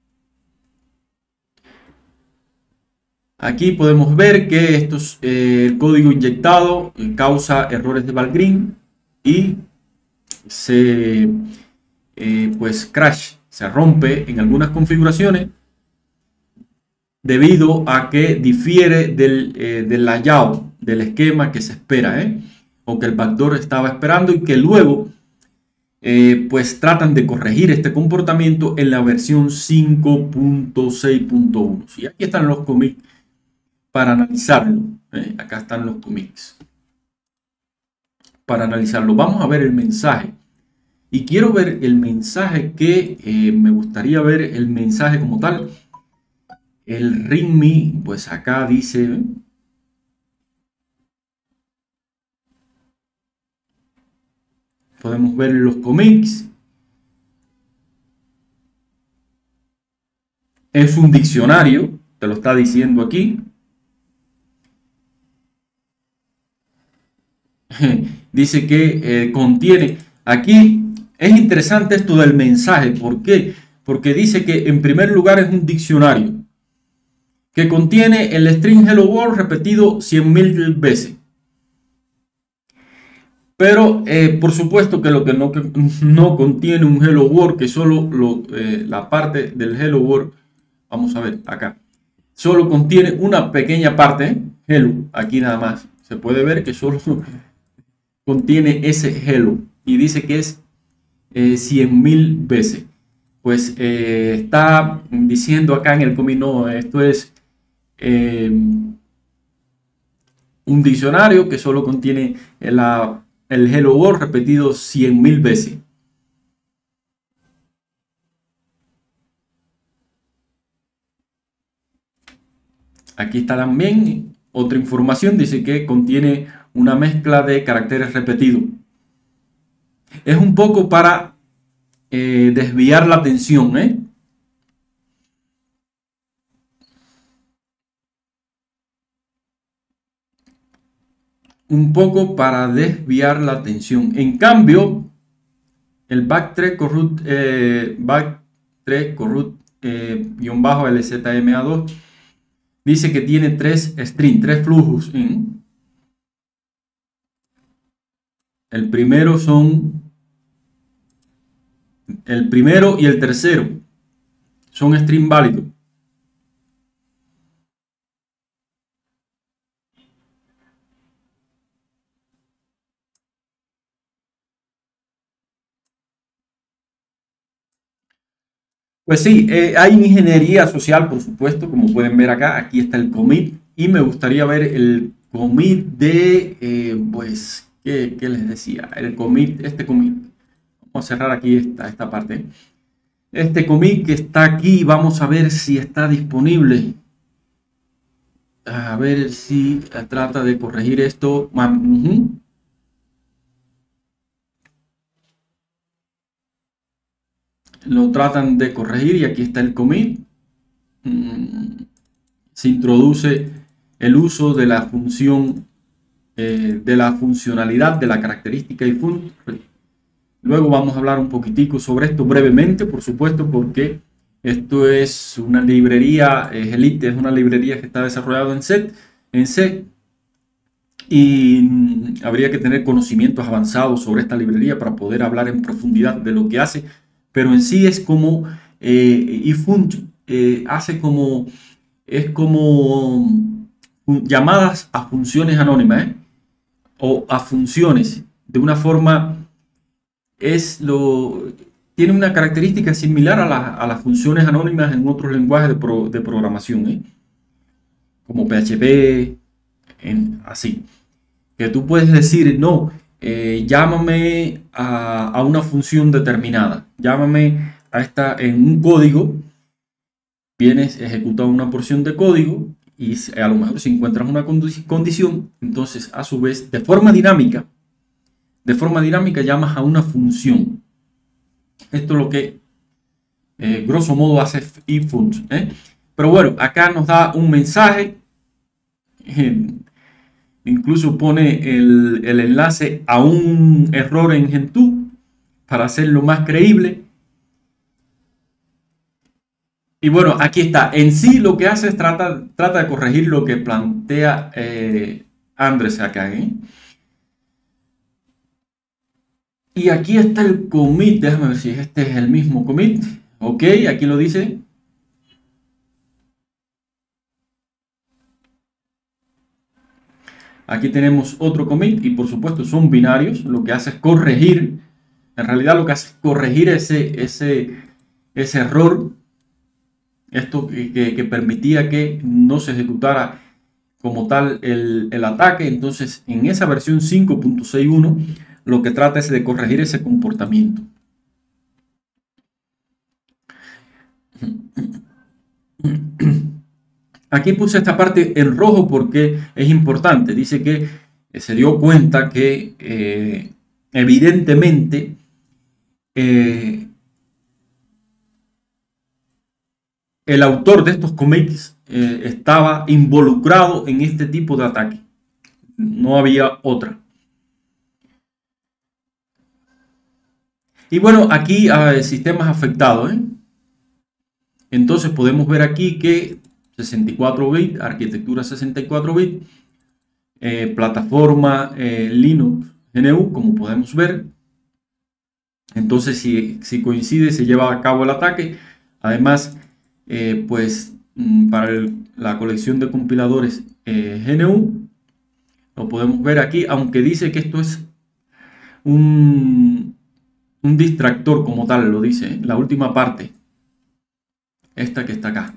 Aquí podemos ver que estos, eh, el código inyectado eh, causa errores de Valgrind y se eh, pues crash, se rompe en algunas configuraciones debido a que difiere del, eh, del layout, del esquema que se espera, ¿eh? o que el backdoor estaba esperando, y que luego eh, pues tratan de corregir este comportamiento en la versión cinco punto seis punto uno. Y aquí están los commits para analizarlo, ¿eh? Acá están los commits para analizarlo. Vamos a ver el mensaje. Y quiero ver el mensaje que eh, me gustaría ver el mensaje como tal. El README, pues acá dice... Podemos ver los commits. Es un diccionario, te lo está diciendo aquí. Dice que eh, contiene... Aquí es interesante esto del mensaje. ¿Por qué? Porque dice que en primer lugar es un diccionario que contiene el string Hello World repetido cien mil veces. Pero eh, por supuesto que lo que no, que no contiene un Hello World, que solo lo, eh, la parte del Hello World, vamos a ver acá, solo contiene una pequeña parte, Hello, aquí nada más. Se puede ver que solo contiene ese Hello y dice que es eh, cien mil veces. Pues eh, está diciendo acá en el commit, no, esto es eh, un diccionario que solo contiene la, el Hello World repetido cien mil veces. Aquí está también otra información, dice que contiene una mezcla de caracteres repetidos. Es un poco para eh, desviar la atención, ¿eh? Un poco para desviar la atención. En cambio, el backtrack corrupt, eh, backtrack corrupt eh, guión bajo L Z M A dos dice que tiene tres strings, tres flujos. ¿eh? El primero son el primero y el tercero son string válidos. Pues sí, eh, hay ingeniería social, por supuesto, como pueden ver acá. Aquí está el commit y me gustaría ver el commit de, eh, pues, ¿qué, ¿qué les decía? El commit, este commit. Vamos a cerrar aquí esta, esta parte. Este commit que está aquí, vamos a ver si está disponible. A ver si trata de corregir esto. Uh-huh. Lo tratan de corregir y aquí está el commit. Mm, se introduce el uso de la función, eh, de la funcionalidad de la característica ifun. Luego vamos a hablar un poquitico sobre esto brevemente, por supuesto, porque esto es una librería, eh, Elite es una librería que está desarrollada en C, en C y mm, habría que tener conocimientos avanzados sobre esta librería para poder hablar en profundidad de lo que hace. Pero en sí es como eh, ifun eh, hace como es como llamadas a funciones anónimas ¿eh? o a funciones de una forma es lo tiene una característica similar a, la, a las funciones anónimas en otros lenguajes de, pro, de programación ¿eh? como P H P en, así que tú puedes decir no. Eh, llámame a, a una función determinada, llámame a esta en un código, vienes, ejecutas una porción de código y a lo mejor si encuentras una condición, entonces a su vez de forma dinámica, de forma dinámica llamas a una función. Esto es lo que eh, grosso modo hace ifun, ¿eh? Pero bueno, acá nos da un mensaje. Eh, Incluso pone el, el enlace a un error en Gentoo para hacerlo más creíble. Y bueno, aquí está. En sí lo que hace es trata, trata de corregir lo que plantea eh, Andrés acá. ¿eh? Y aquí está el commit. Déjame ver si este es el mismo commit. Ok, aquí lo dice. Aquí tenemos otro commit y por supuesto son binarios. Lo que hace es corregir. En realidad lo que hace es corregir ese, ese, ese error. Esto que, que, que permitía que no se ejecutara como tal el, el ataque. Entonces, en esa versión cinco punto seis punto uno, lo que trata es de corregir ese comportamiento. Aquí puse esta parte en rojo porque es importante. Dice que se dio cuenta que eh, evidentemente eh, el autor de estos cómics eh, estaba involucrado en este tipo de ataque. No había otra. Y bueno, aquí hay sistemas afectados, ¿eh? Entonces podemos ver aquí que sesenta y cuatro bits, arquitectura sesenta y cuatro bits, eh, plataforma eh, Linux G N U, como podemos ver. Entonces si, si coincide, se lleva a cabo el ataque. Además, eh, pues para el, la colección de compiladores eh, G N U, lo podemos ver aquí, aunque dice que esto es un, un distractor como tal, lo dice, ¿eh? La última parte, esta que está acá.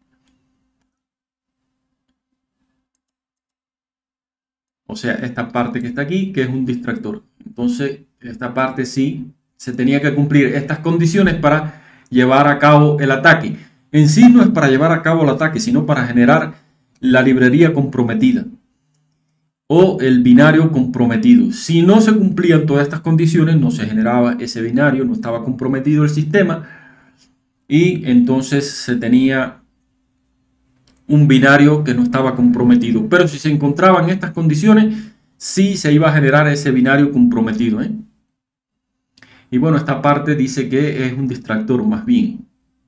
O sea, esta parte que está aquí, que es un distractor. Entonces, esta parte sí se tenía que cumplir estas condiciones para llevar a cabo el ataque. En sí no es para llevar a cabo el ataque, sino para generar la librería comprometida o el binario comprometido. Si no se cumplían todas estas condiciones, no se generaba ese binario, no estaba comprometido el sistema y entonces se tenía un binario que no estaba comprometido. Pero si se encontraban estas condiciones, sí se iba a generar ese binario comprometido, ¿eh? Y bueno, esta parte dice que es un distractor más bien.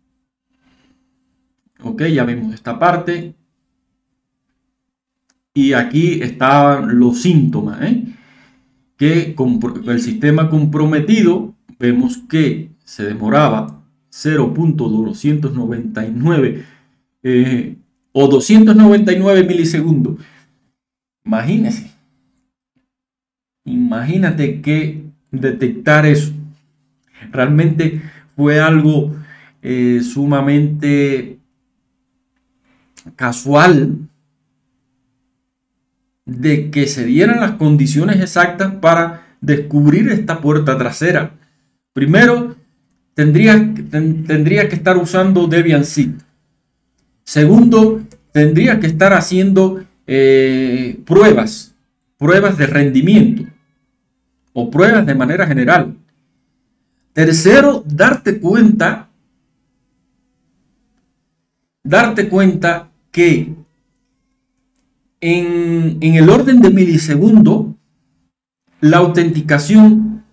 Ok, ya vemos esta parte. Y aquí estaban los síntomas, ¿eh? Que el sistema comprometido, vemos que se demoraba cero punto doscientos noventa y nueve eh, o doscientos noventa y nueve milisegundos. Imagínense. Imagínate que detectar eso realmente fue algo eh, sumamente casual, de que se dieran las condiciones exactas para descubrir esta puerta trasera. Primero, tendría, ten, tendría que estar usando Debian Seed. Segundo, tendría que estar haciendo eh, pruebas, pruebas de rendimiento o pruebas de manera general. Tercero, darte cuenta, darte cuenta que en, en el orden de milisegundo, la autenticación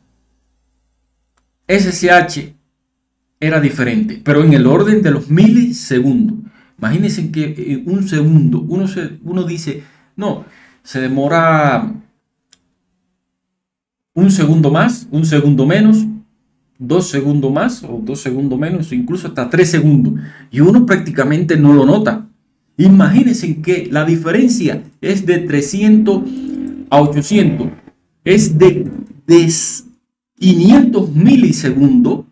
S S H era diferente, pero en el orden de los milisegundos. Imagínense que un segundo, uno, se, uno dice, no, se demora un segundo más, un segundo menos, dos segundos más o dos segundos menos, incluso hasta tres segundos. Y uno prácticamente no lo nota. Imagínense que la diferencia es de trescientos a ochocientos. Es de, de quinientos milisegundos.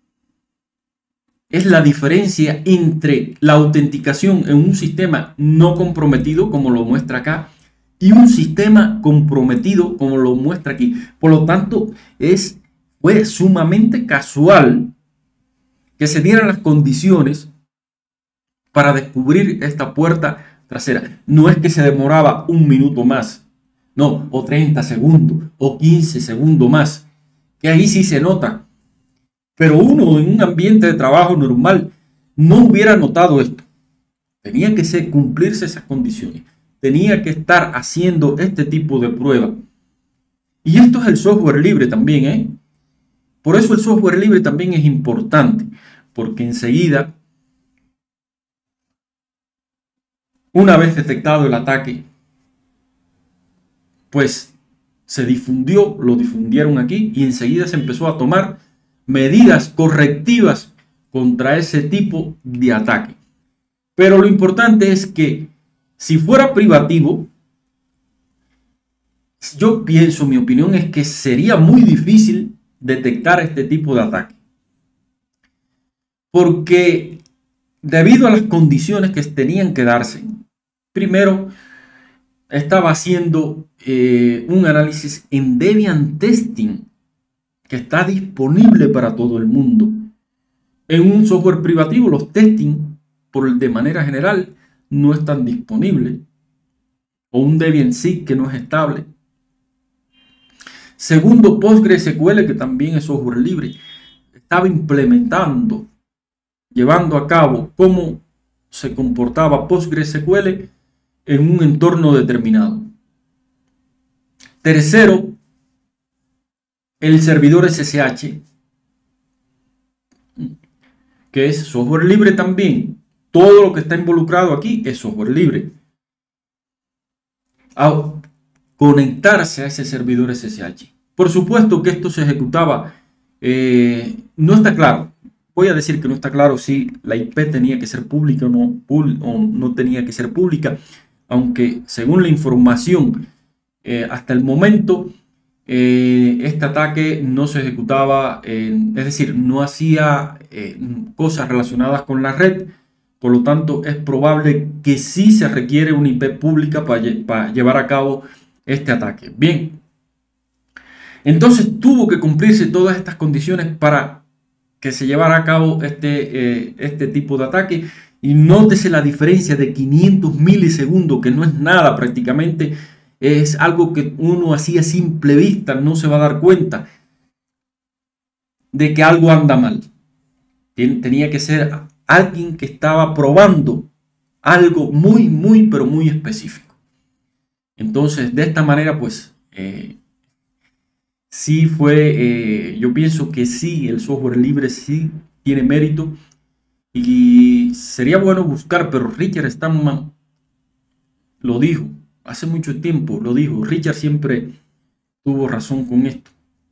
Es la diferencia entre la autenticación en un sistema no comprometido, como lo muestra acá, y un sistema comprometido, como lo muestra aquí. Por lo tanto, es, fue sumamente casual que se dieran las condiciones para descubrir esta puerta trasera. No es que se demoraba un minuto más, no, o treinta segundos, o quince segundos más, que ahí sí se nota. Pero uno en un ambiente de trabajo normal no hubiera notado esto. Tenía que ser, cumplirse esas condiciones. Tenía que estar haciendo este tipo de prueba. Y esto es el software libre también, ¿eh? Por eso el software libre también es importante, porque enseguida, una vez detectado el ataque, pues se difundió, lo difundieron aquí y enseguida se empezó a tomar medidas correctivas contra ese tipo de ataque. Pero lo importante es que si fuera privativo, yo pienso, mi opinión es que sería muy difícil detectar este tipo de ataque. Porque debido a las condiciones que tenían que darse, primero, estaba haciendo eh, un análisis en Debian Testing, que está disponible para todo el mundo. En un software privativo, los testing, por, de manera general, no están disponibles. O un Debian S I G que no es estable. Segundo, PostgreSQL, que también es software libre, estaba implementando, llevando a cabo cómo se comportaba PostgreSQL en un entorno determinado. Tercero, el servidor S S H, que es software libre también. Todo lo que está involucrado aquí es software libre. A conectarse a ese servidor S S H. Por supuesto que esto se ejecutaba, eh, no está claro. Voy a decir que no está claro si la I P tenía que ser pública o no, o no tenía que ser pública, aunque según la información eh, hasta el momento, eh, este ataque no se ejecutaba, eh, es decir, no hacía eh, cosas relacionadas con la red. Por lo tanto, es probable que sí se requiere una I P pública para, para llevar a cabo este ataque. Bien, entonces tuvo que cumplirse todas estas condiciones para que se llevara a cabo este, eh, este tipo de ataque. Y nótese la diferencia de quinientos milisegundos, que no es nada prácticamente. Es algo que uno así a simple vista no se va a dar cuenta de que algo anda mal. Tenía que ser alguien que estaba probando algo muy, muy, pero muy específico. Entonces, de esta manera, pues, eh, sí fue, eh, yo pienso que sí, el software libre sí tiene mérito y sería bueno buscar, pero Richard Stallman lo dijo, hace mucho tiempo lo dijo, Richard siempre tuvo razón con esto,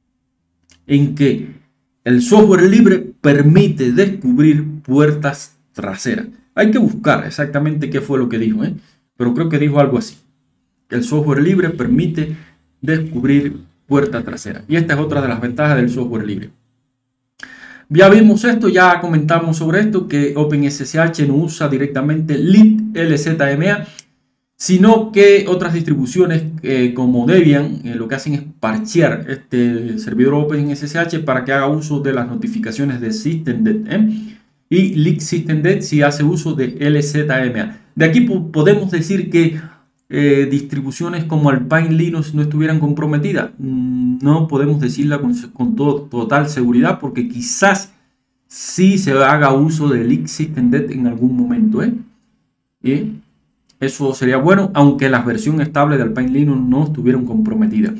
en que el software libre permite descubrir puertas traseras. Hay que buscar exactamente qué fue lo que dijo, ¿eh? Pero creo que dijo algo así. El software libre permite descubrir puertas traseras. Y esta es otra de las ventajas del software libre. Ya vimos esto, ya comentamos sobre esto, que OpenSSH no usa directamente litlzma, sino que otras distribuciones eh, como Debian eh, lo que hacen es parchear este servidor OpenSSH para que haga uso de las notificaciones de systemd, ¿eh? Y libsystemd si hace uso de lzma. De aquí po podemos decir que eh, distribuciones como Alpine Linux no estuvieran comprometidas. No podemos decirla con, con todo, total seguridad, porque quizás sí se haga uso de libsystemd en algún momento, ¿eh? ¿Eh? Eso sería bueno, aunque las versiones estables de Alpine Linux no estuvieran comprometidas.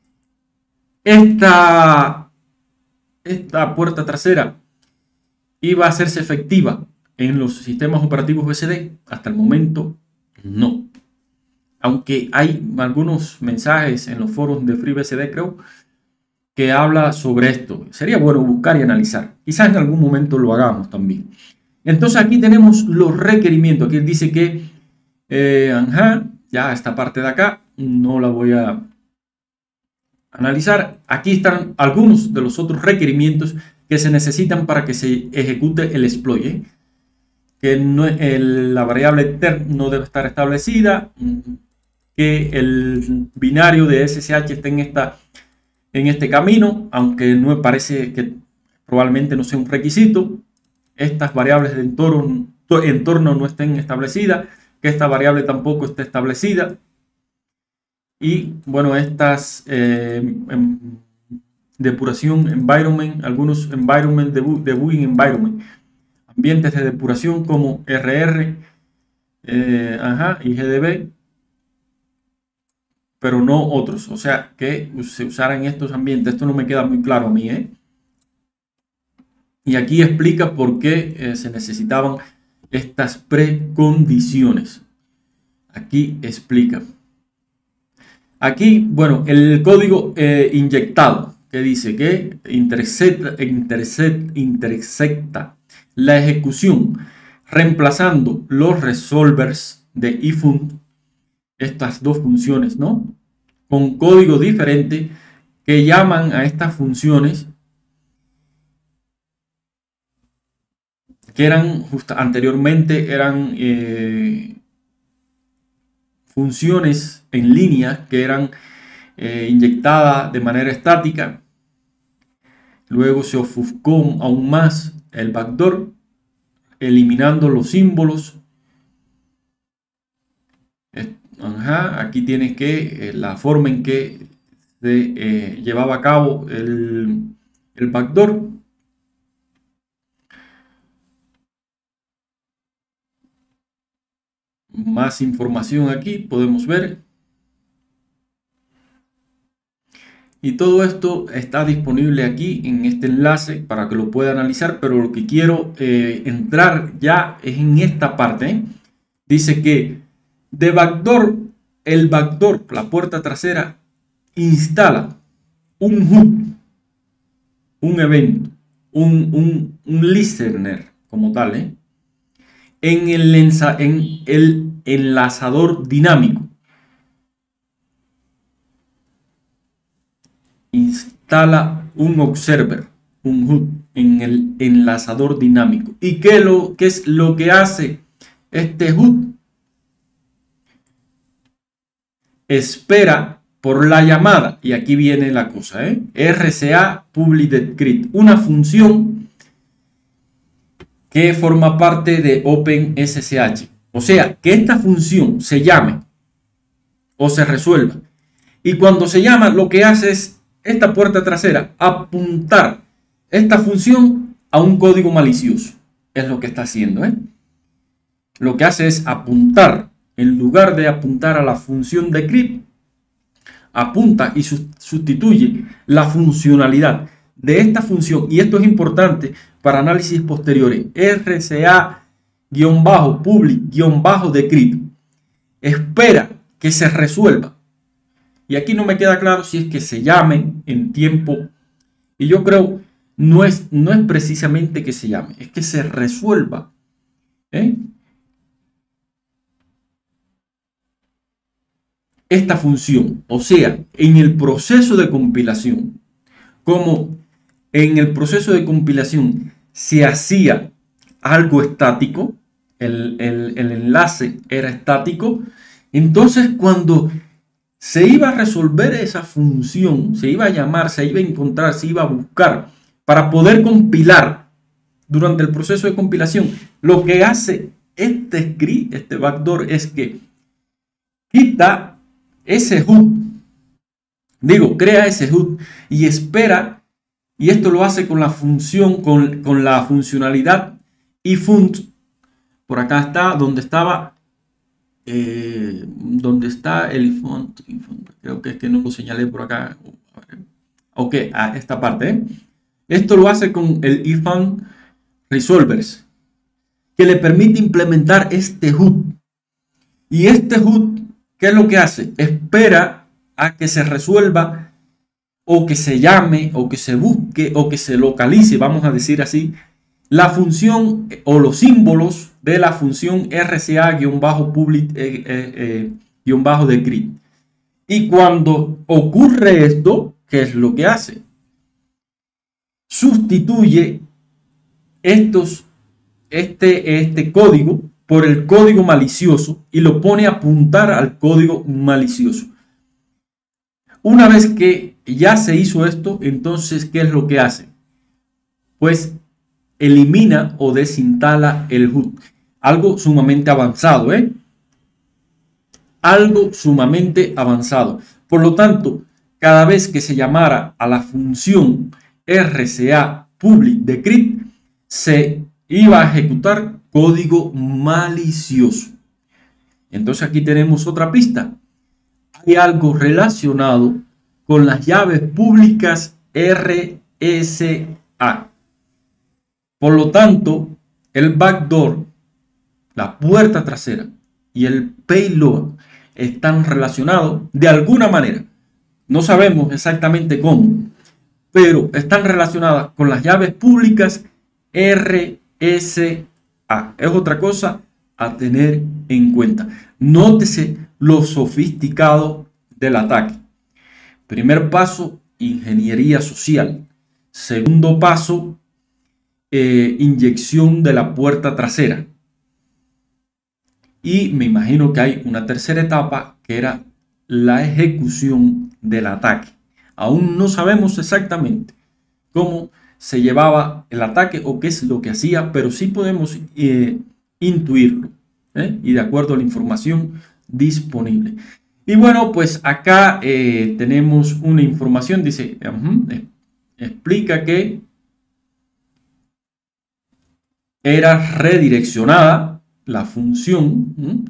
Esta, esta puerta trasera iba a hacerse efectiva en los sistemas operativos B S D. Hasta el momento, no. Aunque hay algunos mensajes en los foros de FreeBSD, creo, que habla sobre esto. Sería bueno buscar y analizar. Quizás en algún momento lo hagamos también. Entonces aquí tenemos los requerimientos. Aquí dice que Eh, ajá, ya esta parte de acá no la voy a analizar. Aquí están algunos de los otros requerimientos que se necesitan para que se ejecute el exploit, ¿eh? Que no, el, la variable ter no debe estar establecida, que el binario de S S H esté en, esta, en este camino, aunque no me parece que probablemente no sea un requisito. Estas variables de entorno, entorno no estén establecidas, que esta variable tampoco esté establecida. Y bueno, estas eh, en depuración environment, algunos environment, debu debugging environment, ambientes de depuración como R R eh, ajá, y G D B, pero no otros. O sea, que se usaran estos ambientes. Esto no me queda muy claro a mí, ¿eh? Y aquí explica por qué eh, se necesitaban estas precondiciones. Aquí explica. Aquí, bueno, el código eh, inyectado, que dice que intersecta, intersecta, intersecta la ejecución, reemplazando los resolvers de ifun, estas dos funciones, ¿no? Con código diferente que llaman a estas funciones que eran justo anteriormente eran eh, funciones en línea que eran eh, inyectadas de manera estática. Luego se ofuscó aún más el backdoor, eliminando los símbolos. Ajá, aquí tienes que eh, la forma en que se eh, llevaba a cabo el, el backdoor. Más información aquí podemos ver. Y todo esto está disponible aquí en este enlace para que lo pueda analizar, pero lo que quiero eh, entrar ya es en esta parte. ¿eh? Dice que de backdoor, el backdoor, la puerta trasera, instala un H U D, un evento, un, un, un listener como tal, ¿eh? en, el ensa, en el enlazador dinámico. Instala un observer, un H U D en el enlazador dinámico. ¿Y qué, lo, qué es lo que hace este H U D? Espera por la llamada, y aquí viene la cosa, ¿eh? R C A Public Decrypt, una función que forma parte de OpenSSH. O sea, que esta función se llame o se resuelva. Y cuando se llama, lo que hace es esta puerta trasera apuntar esta función a un código malicioso. Es lo que está haciendo, ¿eh? Lo que hace es apuntar, en lugar de apuntar a la función decrypt, apunta y sustituye la funcionalidad de esta función. Y esto es importante para análisis posteriores. R C A-public-decrypt. Espera que se resuelva. Y aquí no me queda claro si es que se llame en tiempo. Y yo creo no es, no es precisamente que se llame, es que se resuelva. ¿eh? Esta función, o sea, en el proceso de compilación, como en el proceso de compilación se hacía algo estático, el, el, el enlace era estático, entonces cuando se iba a resolver esa función, se iba a llamar, se iba a encontrar, se iba a buscar para poder compilar durante el proceso de compilación, lo que hace este script, este backdoor, es que quita ese H U D, digo, crea ese H U D y espera, y esto lo hace con la función, con, con la funcionalidad ifund. Por acá está donde estaba, eh, donde está el ifund, creo que es que no lo señalé por acá. Ok, a esta parte. ¿eh? Esto lo hace con el ifund resolvers, que le permite implementar este H U D. Y este H U D, ¿qué es lo que hace? Espera a que se resuelva o que se llame o que se busque o que se localice, vamos a decir así, la función o los símbolos de la función R C A-public-decrypt. Y cuando ocurre esto, ¿qué es lo que hace? Sustituye estos, este, este código por el código malicioso y lo pone a apuntar al código malicioso. Una vez que ya se hizo esto, entonces, ¿qué es lo que hace? Pues elimina o desinstala el H U D. Algo sumamente avanzado, ¿eh? Algo sumamente avanzado. Por lo tanto, cada vez que se llamara a la función R C A Public Decrypt, se iba a ejecutar código malicioso. Entonces aquí tenemos otra pista. Hay algo relacionado con las llaves públicas R S A. Por lo tanto, el backdoor, la puerta trasera y el payload están relacionados de alguna manera. No sabemos exactamente cómo, pero están relacionadas con las llaves públicas R S A. Es otra cosa a tener en cuenta. Nótese lo sofisticado del ataque. Primer paso, ingeniería social. Segundo paso, eh, inyección de la puerta trasera. Y me imagino que hay una tercera etapa que era la ejecución del ataque. Aún no sabemos exactamente cómo se llevaba el ataque o qué es lo que hacía, pero sí podemos eh, intuirlo, ¿eh? Y de acuerdo a la información disponible. Y bueno, pues acá eh, tenemos una información, dice, uh, explica que era redireccionada la función, ¿eh?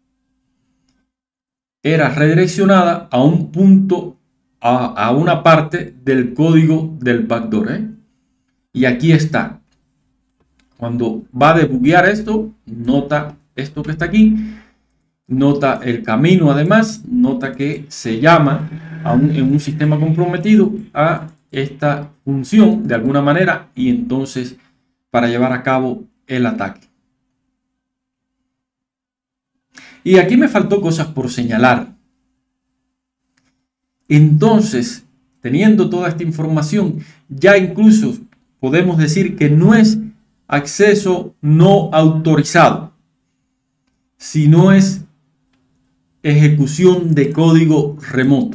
era redireccionada a un punto, a, a una parte del código del backdoor, ¿eh? Y aquí está. Cuando va a debuguear esto, nota esto que está aquí, nota el camino, además, nota que se llama a un, en un sistema comprometido a esta función de alguna manera y entonces para llevar a cabo el ataque. Y aquí me faltó cosas por señalar. Entonces, teniendo toda esta información, ya incluso podemos decir que no es acceso no autorizado, sino es ejecución de código remoto.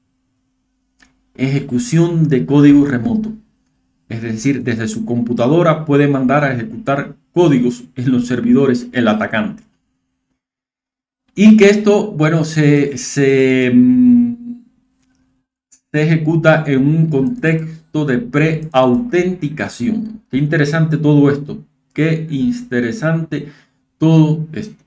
Ejecución de código remoto. Es decir, desde su computadora puede mandar a ejecutar códigos en los servidores el atacante. Y que esto, bueno, se, se, se ejecuta en un contexto de pre-autenticación. Qué interesante todo esto. Qué interesante todo esto.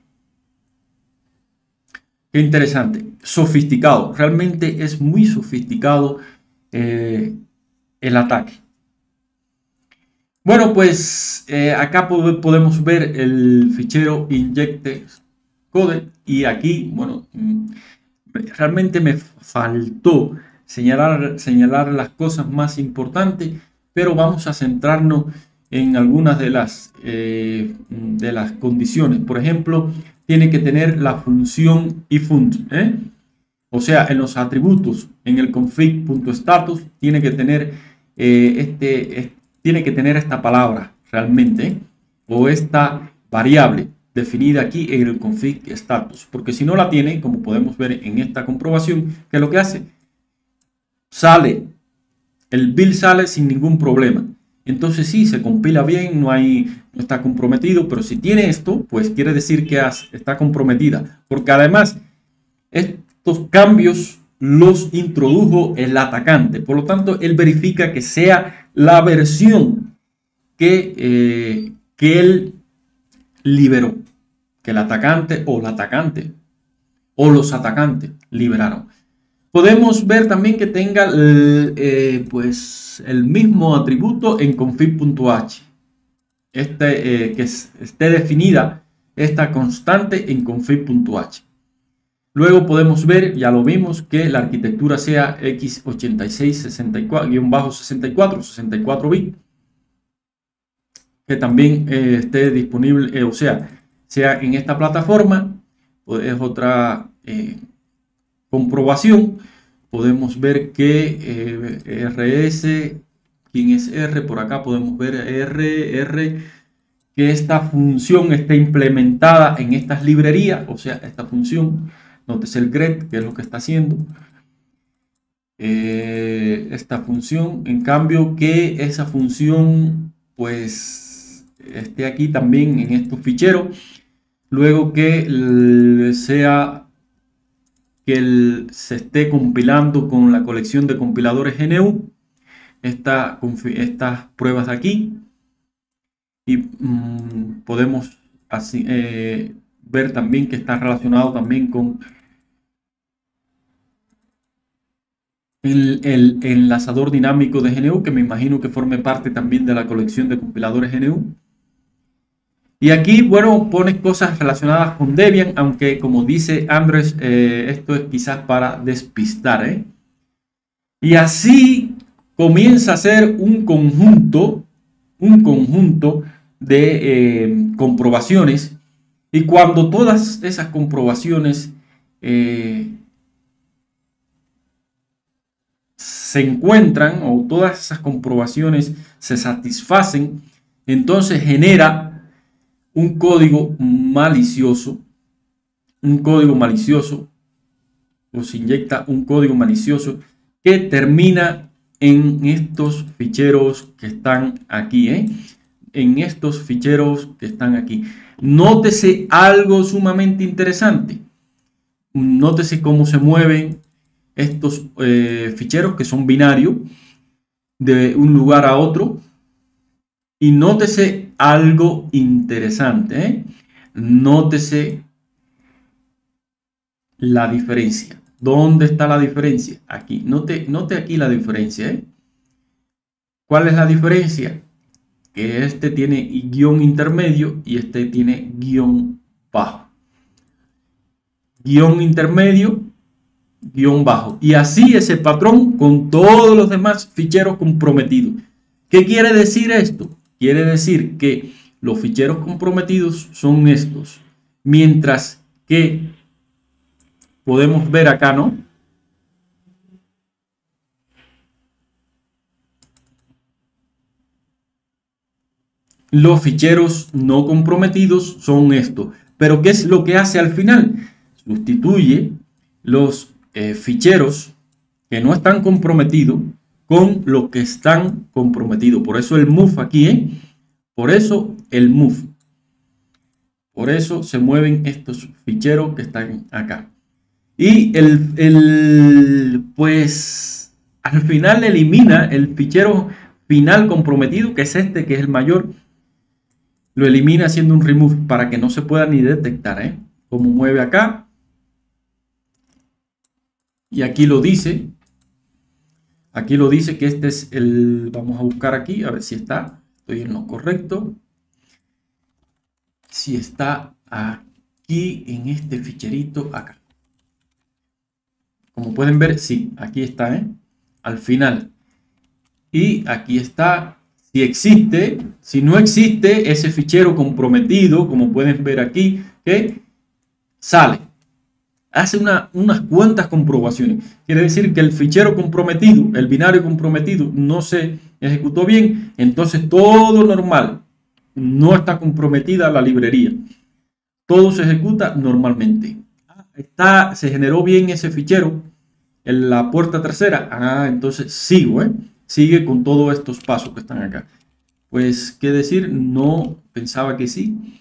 Qué interesante. Sofisticado. Realmente es muy sofisticado eh, el ataque. Bueno, pues eh, acá podemos ver el fichero injected code y aquí, bueno, realmente me faltó señalar, señalar las cosas más importantes, pero vamos a centrarnos en algunas de las, eh, de las condiciones. Por ejemplo, tiene que tener la función iFunt, ¿eh? O sea, en los atributos, en el config.status, tiene que tener eh, este, este tiene que tener esta palabra realmente, ¿eh? O esta variable definida aquí en el config status, porque si no la tiene, como podemos ver en esta comprobación, que lo que hace, sale, el build sale sin ningún problema. Entonces sí, se compila bien, no, hay, no está comprometido, pero si tiene esto, pues quiere decir que está comprometida, porque además estos cambios los introdujo el atacante, por lo tanto él verifica que sea la versión que, eh, que él liberó, que el atacante o la atacante o los atacantes liberaron. Podemos ver también que tenga el, eh, pues el mismo atributo en config.h, este, eh, que esté definida esta constante en config.h. Luego podemos ver, ya lo vimos, que la arquitectura sea x ochenta y seis sesenta y cuatro sesenta y cuatro, sesenta y cuatro bit, que también eh, esté disponible, eh, o sea, sea en esta plataforma. Pues es otra eh, comprobación. Podemos ver que eh, R S, ¿quién es R? Por acá podemos ver R, R, que esta función esté implementada en estas librerías, o sea, esta función. Nótese el get, que es lo que está haciendo eh, esta función. En cambio, que esa función pues esté aquí también en estos ficheros. Luego que sea que el, se esté compilando con la colección de compiladores G N U esta, estas pruebas de aquí. Y mmm, podemos así eh, ver también que está relacionado también con el, el enlazador dinámico de G N U, que me imagino que forme parte también de la colección de compiladores G N U. Y aquí, bueno, pone cosas relacionadas con Debian, aunque como dice Andrés, eh, esto es quizás para despistar, ¿eh? Y así comienza a ser un conjunto, un conjunto de eh, comprobaciones. Y cuando todas esas comprobaciones eh, se encuentran, o todas esas comprobaciones se satisfacen, entonces genera un código malicioso un código malicioso o se inyecta un código malicioso que termina en estos ficheros que están aquí, ¿eh? En estos ficheros que están aquí. Nótese algo sumamente interesante. Nótese cómo se mueven estos eh, ficheros que son binarios de un lugar a otro. Y nótese algo interesante, ¿eh? Nótese la diferencia. ¿Dónde está la diferencia? Aquí. Note, note aquí la diferencia, ¿eh? ¿Cuál es la diferencia? Que este tiene guión intermedio y este tiene guión bajo. Guión intermedio, guión bajo. Y así ese patrón con todos los demás ficheros comprometidos. ¿Qué quiere decir esto? Quiere decir que los ficheros comprometidos son estos. Mientras que podemos ver acá, ¿no? Los ficheros no comprometidos son estos. Pero ¿qué es lo que hace al final? Sustituye los eh, ficheros que no están comprometidos con los que están comprometidos. Por eso el move aquí, ¿eh? Por eso el move. Por eso se mueven estos ficheros que están acá. Y el, el pues al final elimina el fichero final comprometido, que es este, que es el mayor. Lo elimina haciendo un remove para que no se pueda ni detectar, ¿eh? Como mueve acá. Y aquí lo dice. Aquí lo dice que este es el... Vamos a buscar aquí, a ver si está. Estoy en lo correcto. Si está aquí en este ficherito acá. Como pueden ver, sí, aquí está, ¿eh? Al final. Y aquí está. Si existe, si no existe ese fichero comprometido, como pueden ver aquí, que sale. Hace una, unas cuantas comprobaciones. Quiere decir que el fichero comprometido, el binario comprometido, no se ejecutó bien. Entonces todo normal. No está comprometida la librería. Todo se ejecuta normalmente. Está, se generó bien ese fichero en la puerta tercera. Ah, entonces sigo, ¿eh? Sigue con todos estos pasos que están acá. Pues, ¿qué decir? No pensaba que sí.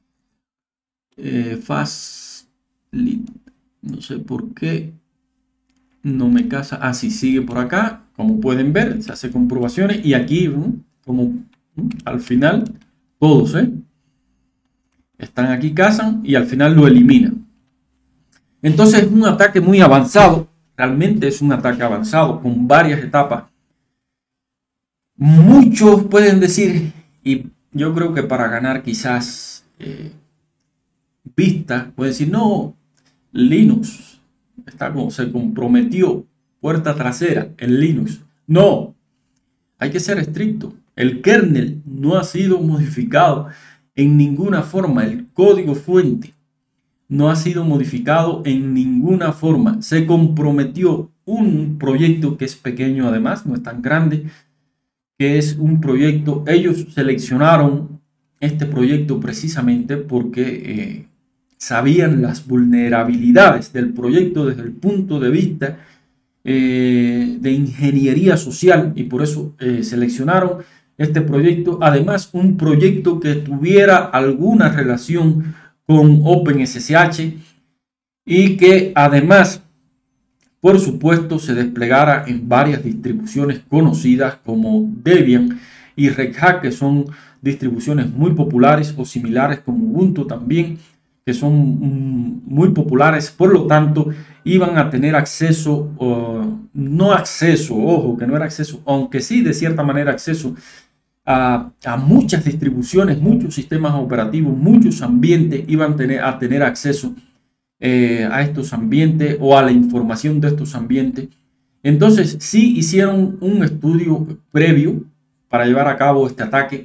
Eh, fast lead. No sé por qué no me casa. Ah, sí, sigue por acá. Como pueden ver, se hace comprobaciones. Y aquí, como al final, todos, ¿eh? Están aquí, casan y al final lo eliminan. Entonces, es un ataque muy avanzado. Realmente es un ataque avanzado con varias etapas. Muchos pueden decir, y yo creo que para ganar quizás eh, vista, pueden decir, no, Linux está como se comprometió, puerta trasera en Linux. No, hay que ser estricto. El kernel no ha sido modificado en ninguna forma. El código fuente no ha sido modificado en ninguna forma. Se comprometió un proyecto que es pequeño, además, no es tan grande, que es un proyecto. Ellos seleccionaron este proyecto precisamente porque eh, sabían las vulnerabilidades del proyecto desde el punto de vista eh, de ingeniería social, y por eso eh, seleccionaron este proyecto. Además, un proyecto que tuviera alguna relación con OpenSSH y que además, por supuesto, se desplegara en varias distribuciones conocidas como Debian y Red Hat, que son distribuciones muy populares, o similares como Ubuntu también, que son mm, muy populares. Por lo tanto, iban a tener acceso, uh, no acceso, ojo, que no era acceso, aunque sí de cierta manera acceso a, a muchas distribuciones, muchos sistemas operativos, muchos ambientes iban a tener, a tener acceso Eh, a estos ambientes o a la información de estos ambientes. Entonces sí hicieron un estudio previo para llevar a cabo este ataque,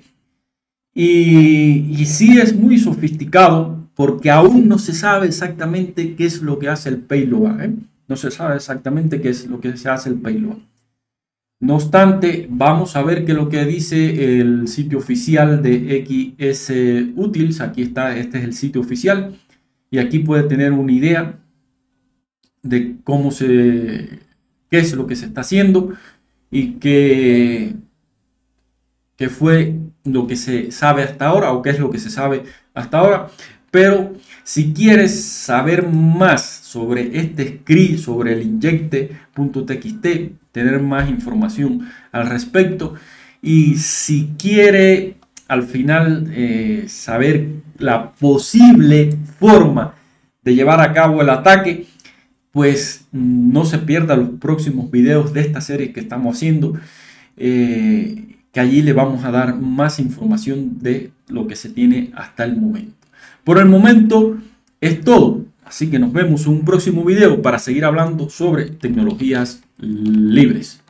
y, y sí es muy sofisticado porque aún no se sabe exactamente qué es lo que hace el payload, ¿eh? No se sabe exactamente qué es lo que se hace el payload. No obstante, vamos a ver qué es lo que dice el sitio oficial de X S Utils. Aquí está, este es el sitio oficial. y aquí puede tener una idea de cómo se, qué es lo que se está haciendo y qué, qué fue lo que se sabe hasta ahora o qué es lo que se sabe hasta ahora. Pero si quieres saber más sobre este script, sobre el injecte.txt, tener más información al respecto, y si quiere al final eh, saber la posible forma de llevar a cabo el ataque, pues no se pierda los próximos videos de esta serie que estamos haciendo, eh, que allí le vamos a dar más información de lo que se tiene hasta el momento. Por el momento es todo, así que nos vemos en un próximo video para seguir hablando sobre tecnologías libres.